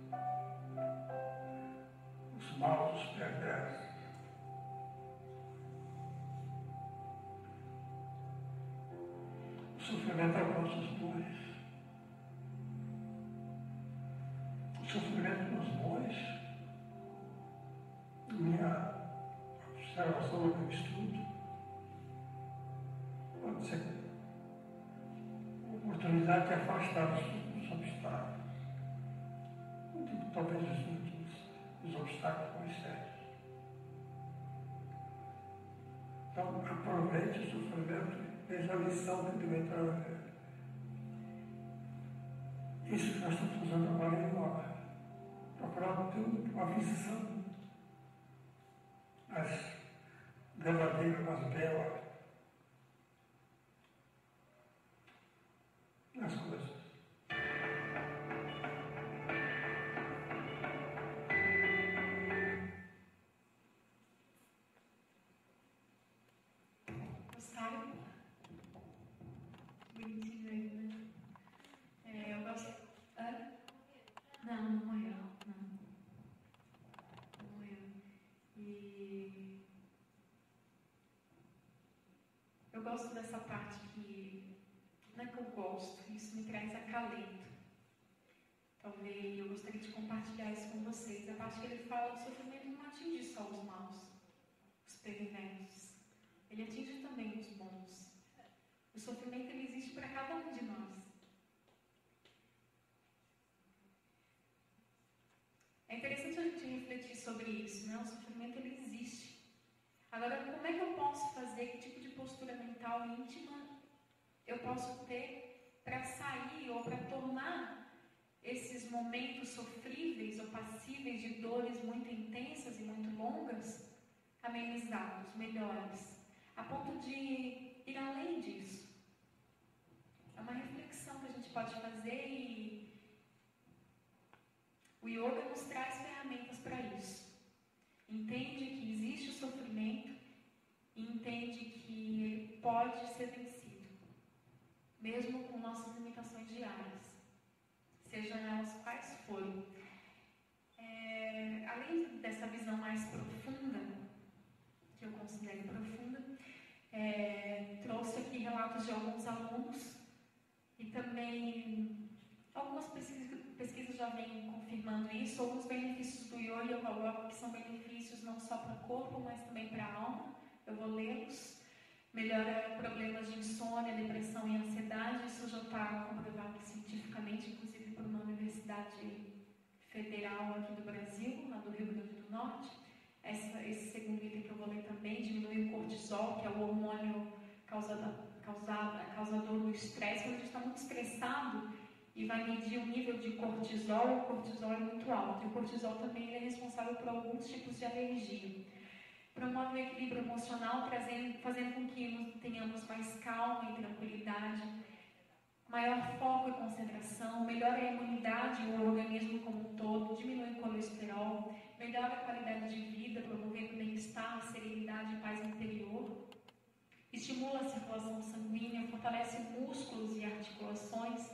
os maus, os perversos. O sofrimento alcança os bons. O sofrimento nos bons, minha observação, meu estudo, pode ser uma oportunidade de afastar os obstáculos. Não digo talvez os obstáculos mais sérios. Então, aproveite o sofrimento, veja a lição que deve entrar na vida. Isso que nós estamos fazendo agora em yoga. Procurar ter uma visão mais verdadeira, mais bela nas coisas. Gostaram? Bonitinho aí, né? Eu gosto. Não morreu. Não morreu. E eu gosto dessa parte que não é que eu gosto, isso me traz acalento. Talvez eu gostaria de compartilhar isso com vocês. A parte que ele fala, o sofrimento não atinge só os maus, os perversos. Ele atinge também os bons. O sofrimento ele existe para cada um de nós. É interessante a gente refletir sobre isso, né? O sofrimento ele existe. Agora, como é que eu posso fazer, que tipo de postura mental íntima eu posso ter para sair ou para tornar esses momentos sofríveis ou passíveis de dores muito intensas e muito longas, amenizados, melhores, a ponto de ir além disso. É uma reflexão que a gente pode fazer e o yoga nos traz ferramentas para isso. Entende que existe o sofrimento e entende que ele pode ser vencido, mesmo com nossas limitações diárias, sejam elas quais forem. Além dessa visão mais profunda, que eu considero profunda, trouxe aqui relatos de alguns alunos e também algumas pesquisas já vêm confirmando isso. Alguns benefícios do yoga eu coloco que são benefícios não só para o corpo, mas também para a alma. Eu vou lê-los. Melhora problemas de insônia, depressão e ansiedade. Isso já está comprovado cientificamente, inclusive por uma universidade federal aqui do Brasil, lá do Rio Grande do Norte. Esse segundo item que eu vou ler também diminui o cortisol, que é o hormônio causador do estresse. Quando a gente está muito estressado e vai medir o nível de cortisol, o cortisol é muito alto. E o cortisol também é responsável por alguns tipos de alergia. Promove o equilíbrio emocional, fazendo com que tenhamos mais calma e tranquilidade, maior foco e concentração, melhora a imunidade e o organismo como um todo, diminui o colesterol, melhora a qualidade de vida, promovendo bem-estar, serenidade e paz interior, estimula a circulação sanguínea, fortalece músculos e articulações,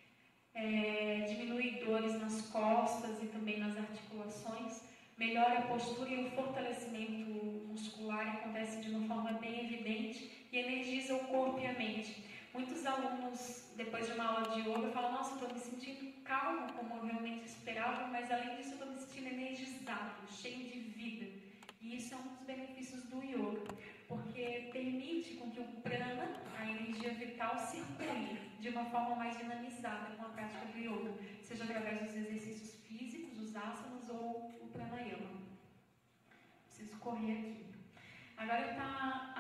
diminui dores nas costas e também nas articulações, melhora a postura e o fortalecimento muscular, acontece de uma forma bem evidente e energiza o corpo e a mente. Muitos alunos, depois de uma aula de yoga, falam: nossa, estou me sentindo calmo, como eu realmente esperava, mas além disso eu estou me sentindo energizado, cheio de vida. E isso é um dos benefícios do yoga, porque permite com que o prana, a energia vital, circule de uma forma mais dinamizada com a prática do yoga, seja através dos exercícios físicos, os asanas ou o pranayama. Preciso correr aqui. Agora está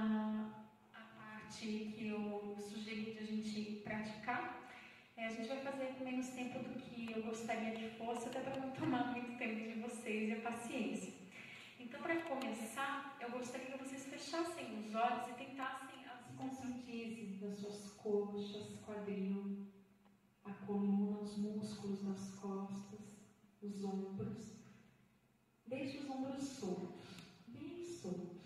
a parte que eu sugeri de a gente praticar. A gente vai fazer com menos tempo do que eu gostaria que fosse, até para não tomar muito tempo de vocês e a paciência. Então, para começar, eu gostaria que vocês fechassem os olhos e tentassem se conscientizem das suas coxas, quadril, a coluna, os músculos das costas, os ombros. Deixe os ombros soltos, bem soltos.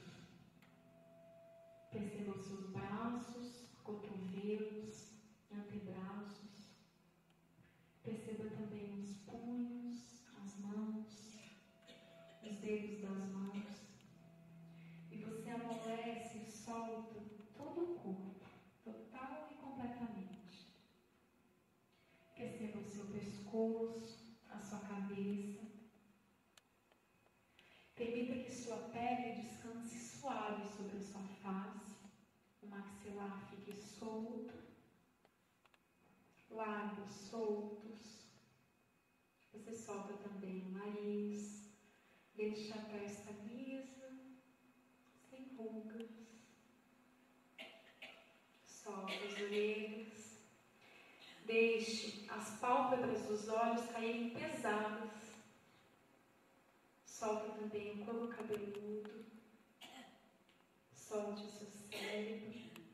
Perceba os seus braços, cotovelos, antebraços. Perceba também os punhos, as mãos, os dedos das mãos. E você amolece e solta todo o corpo, total e completamente. Perceba o seu pescoço, a sua cabeça. Permita que sua pele descanse suave sobre a sua face, o maxilar fique solto, lábios soltos. Você solta também o nariz, deixa a testa lisa, sem rugas. Solta as orelhas, deixe as pálpebras dos olhos caírem pesadas. Solta também o couro cabeludo, solte o seu cérebro.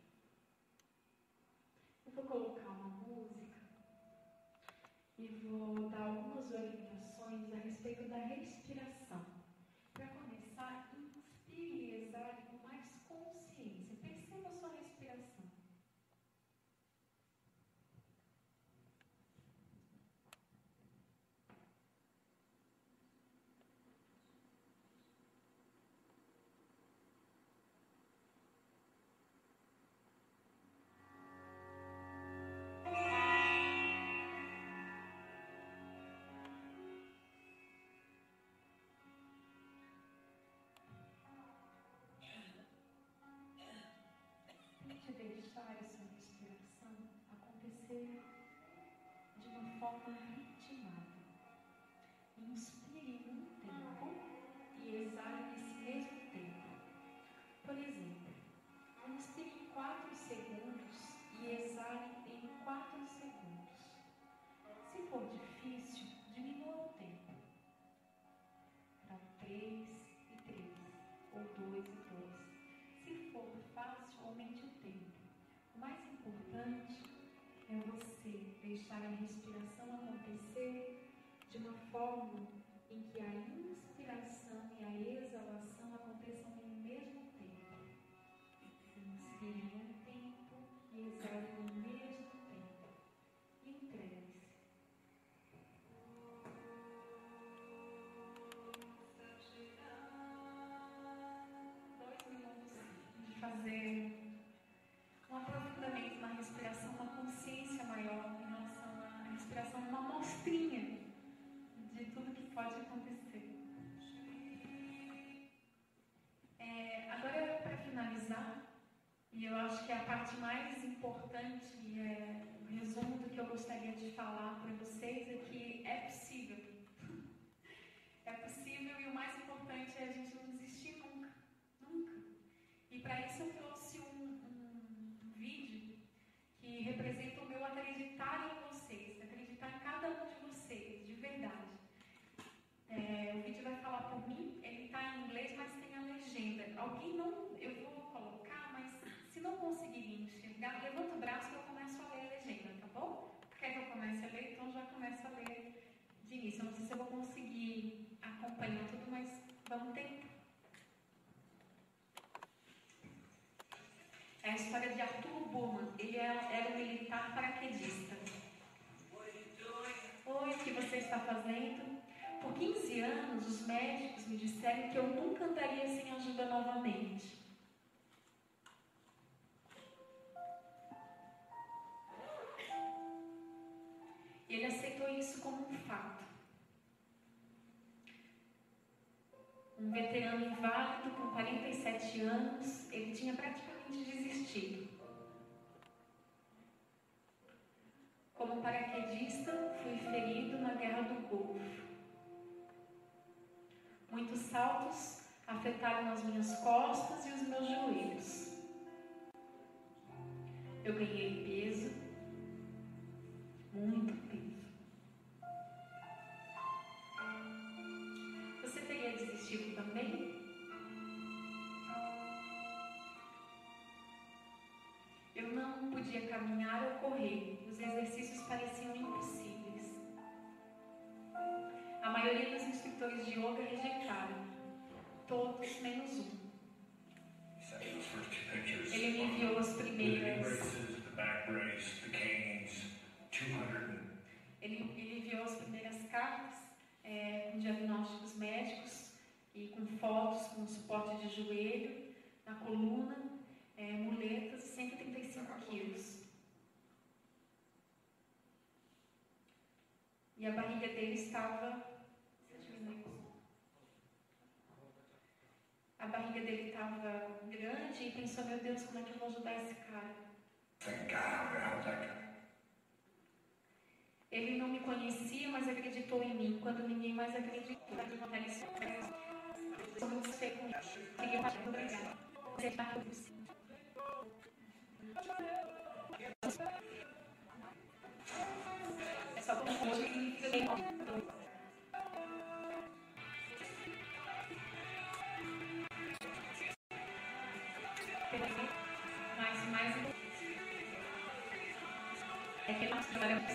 Eu vou colocar uma música e vou dar algumas orientações a respeito da respiração. Para começar, inspire e exale com mais consciência. Perceba a sua respiração. Deixar essa respiração acontecer de uma forma ritmada. Inspire em um tempo e exale nesse mesmo tempo. Por exemplo, inspire em 4 segundos e exale em 4 segundos. Se for difícil, 3 e 3, ou 2 e 2. Se for fácil, aumente o tempo. O mais importante é você deixar a respiração acontecer de uma forma em que a inspiração e a exalação aconteçam no mesmo tempo. Inspire em um tempo e exale no mesmo tempo. Entregue-se. 2 minutos de fazer um aprofundamento na respiração, uma consciência maior em relação à respiração, uma amostrinha de tudo que pode acontecer. Agora, para finalizar, e eu acho que é a parte mais importante e é o resumo do que eu gostaria de falar para vocês, é que é possível. É possível, e o mais importante é a gente não desistir nunca. Nunca. E para isso eu trouxe um vídeo que representa o meu acreditar em vocês, acreditar em cada um de vocês, de verdade. O vídeo vai falar por mim, ele está em inglês, mas tem a legenda. Alguém não, eu vou colocar, mas se não conseguir enxergar, levanta o braço que eu começo a ler a legenda, tá bom? Quer que eu comece a ler? Então já começo a ler de início. Eu não sei se eu vou conseguir acompanhar tudo, mas vamos tentar. É a história de Arthur Burman. Ele era um militar paraquedista. Oi, o que você está fazendo? Por 15 anos, os médicos me disseram que eu nunca andaria sem ajuda novamente. Ele aceitou isso como um fato. Um veterano inválido com 47 anos, ele tinha praticamente desistido. Como paraquedista, fui ferido na Guerra do Golfo. Muitos saltos afetaram as minhas costas e os meus joelhos. Eu ganhei peso, muito peso. Você teria desistido também? Eu não podia caminhar ou correr. Os exercícios pareciam impossíveis. A maioria dos instrutores de yoga rejeitaram. Todos menos um. Ele me enviou as primeiras. Ele enviou as primeiras cartas com diagnósticos médicos e com fotos com suporte de joelho, na coluna, muletas, 135 quilos. E a barriga dele estava... A barriga dele estava grande e pensou, meu Deus, como é que eu vou ajudar esse cara? Ele não me conhecia, mas acreditou em mim. Quando ninguém mais acreditou, ele contar isso. Sou muito suspeito com isso. Fiquei muito obrigada. Você está aqui. É só como hoje significa bem. Mais é que nós trabalhamos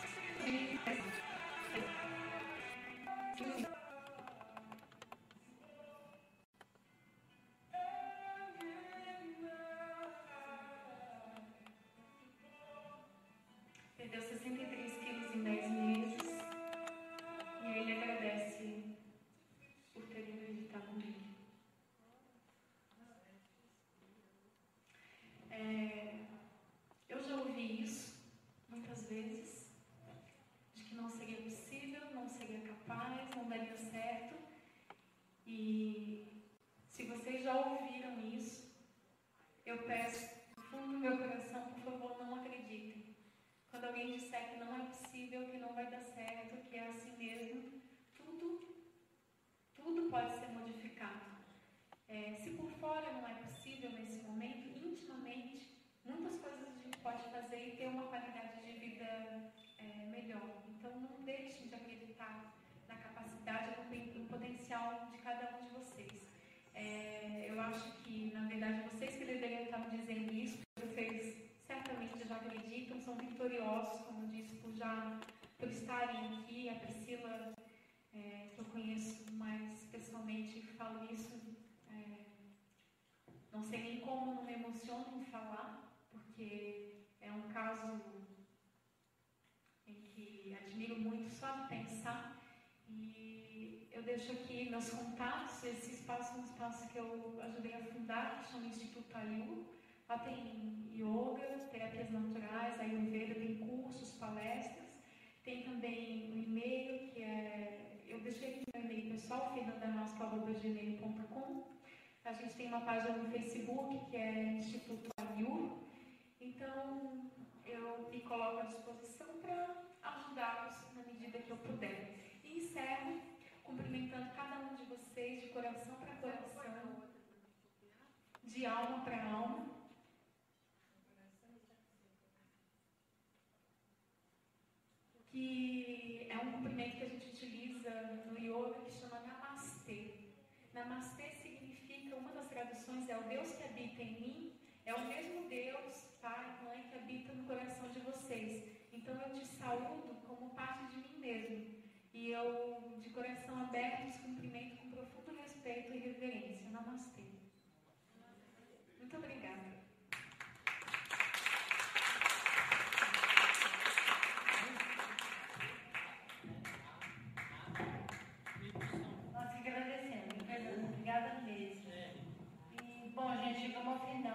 perdeu 63 quilos em 10 meses e aí ele agradece por terem acreditado nele. Eu já ouvi isso muitas vezes, de que não seria possível, não seria capaz, não daria certo. E se vocês já ouviram isso, eu peço do fundo do meu coração, por favor, não acreditem. Quando alguém disser que não é possível, que não vai dar certo, que é assim mesmo, tudo pode ser modificado. Se por fora não é possível nesse momento, intimamente, muitas coisas a gente pode fazer e ter uma qualidade de vida melhor. Então, não deixem de acreditar na capacidade, no potencial de cada acho que, na verdade, vocês que deveriam estar me dizendo isso, vocês certamente já acreditam, são vitoriosos, como eu disse, por estarem aqui. A Priscila, que eu conheço mais pessoalmente, falo isso, não sei nem como não me emociono em falar, porque é um caso em que admiro muito só de pensar. E eu deixo aqui meus contatos. Esse espaço é um espaço que eu ajudei a fundar, que chama Instituto Ayur. Lá tem yoga, terapias naturais, ayurveda, tem cursos, palestras. Tem também um e-mail, que eu deixei aqui meu e-mail pessoal, fernandanosco@gmail.com. A gente tem uma página no Facebook, que é Instituto Ayur. Então, eu me coloco à disposição para ajudá-los na medida que eu puder. E encerro cumprimentando cada um de vocês de coração para coração, de alma para alma. Que é um cumprimento que a gente utiliza no yoga, que chama Namastê. Namastê significa, uma das traduções é o Deus que habita em mim, é o mesmo Deus, Pai, Mãe, que habita no coração de vocês. Então eu te saúdo como parte de mim mesmo. E eu, de coração aberto, os cumprimento com profundo respeito e reverência. Namastê. Muito obrigada. Nós que agradecemos. Obrigada mesmo. E, bom, gente, chegamos ao final.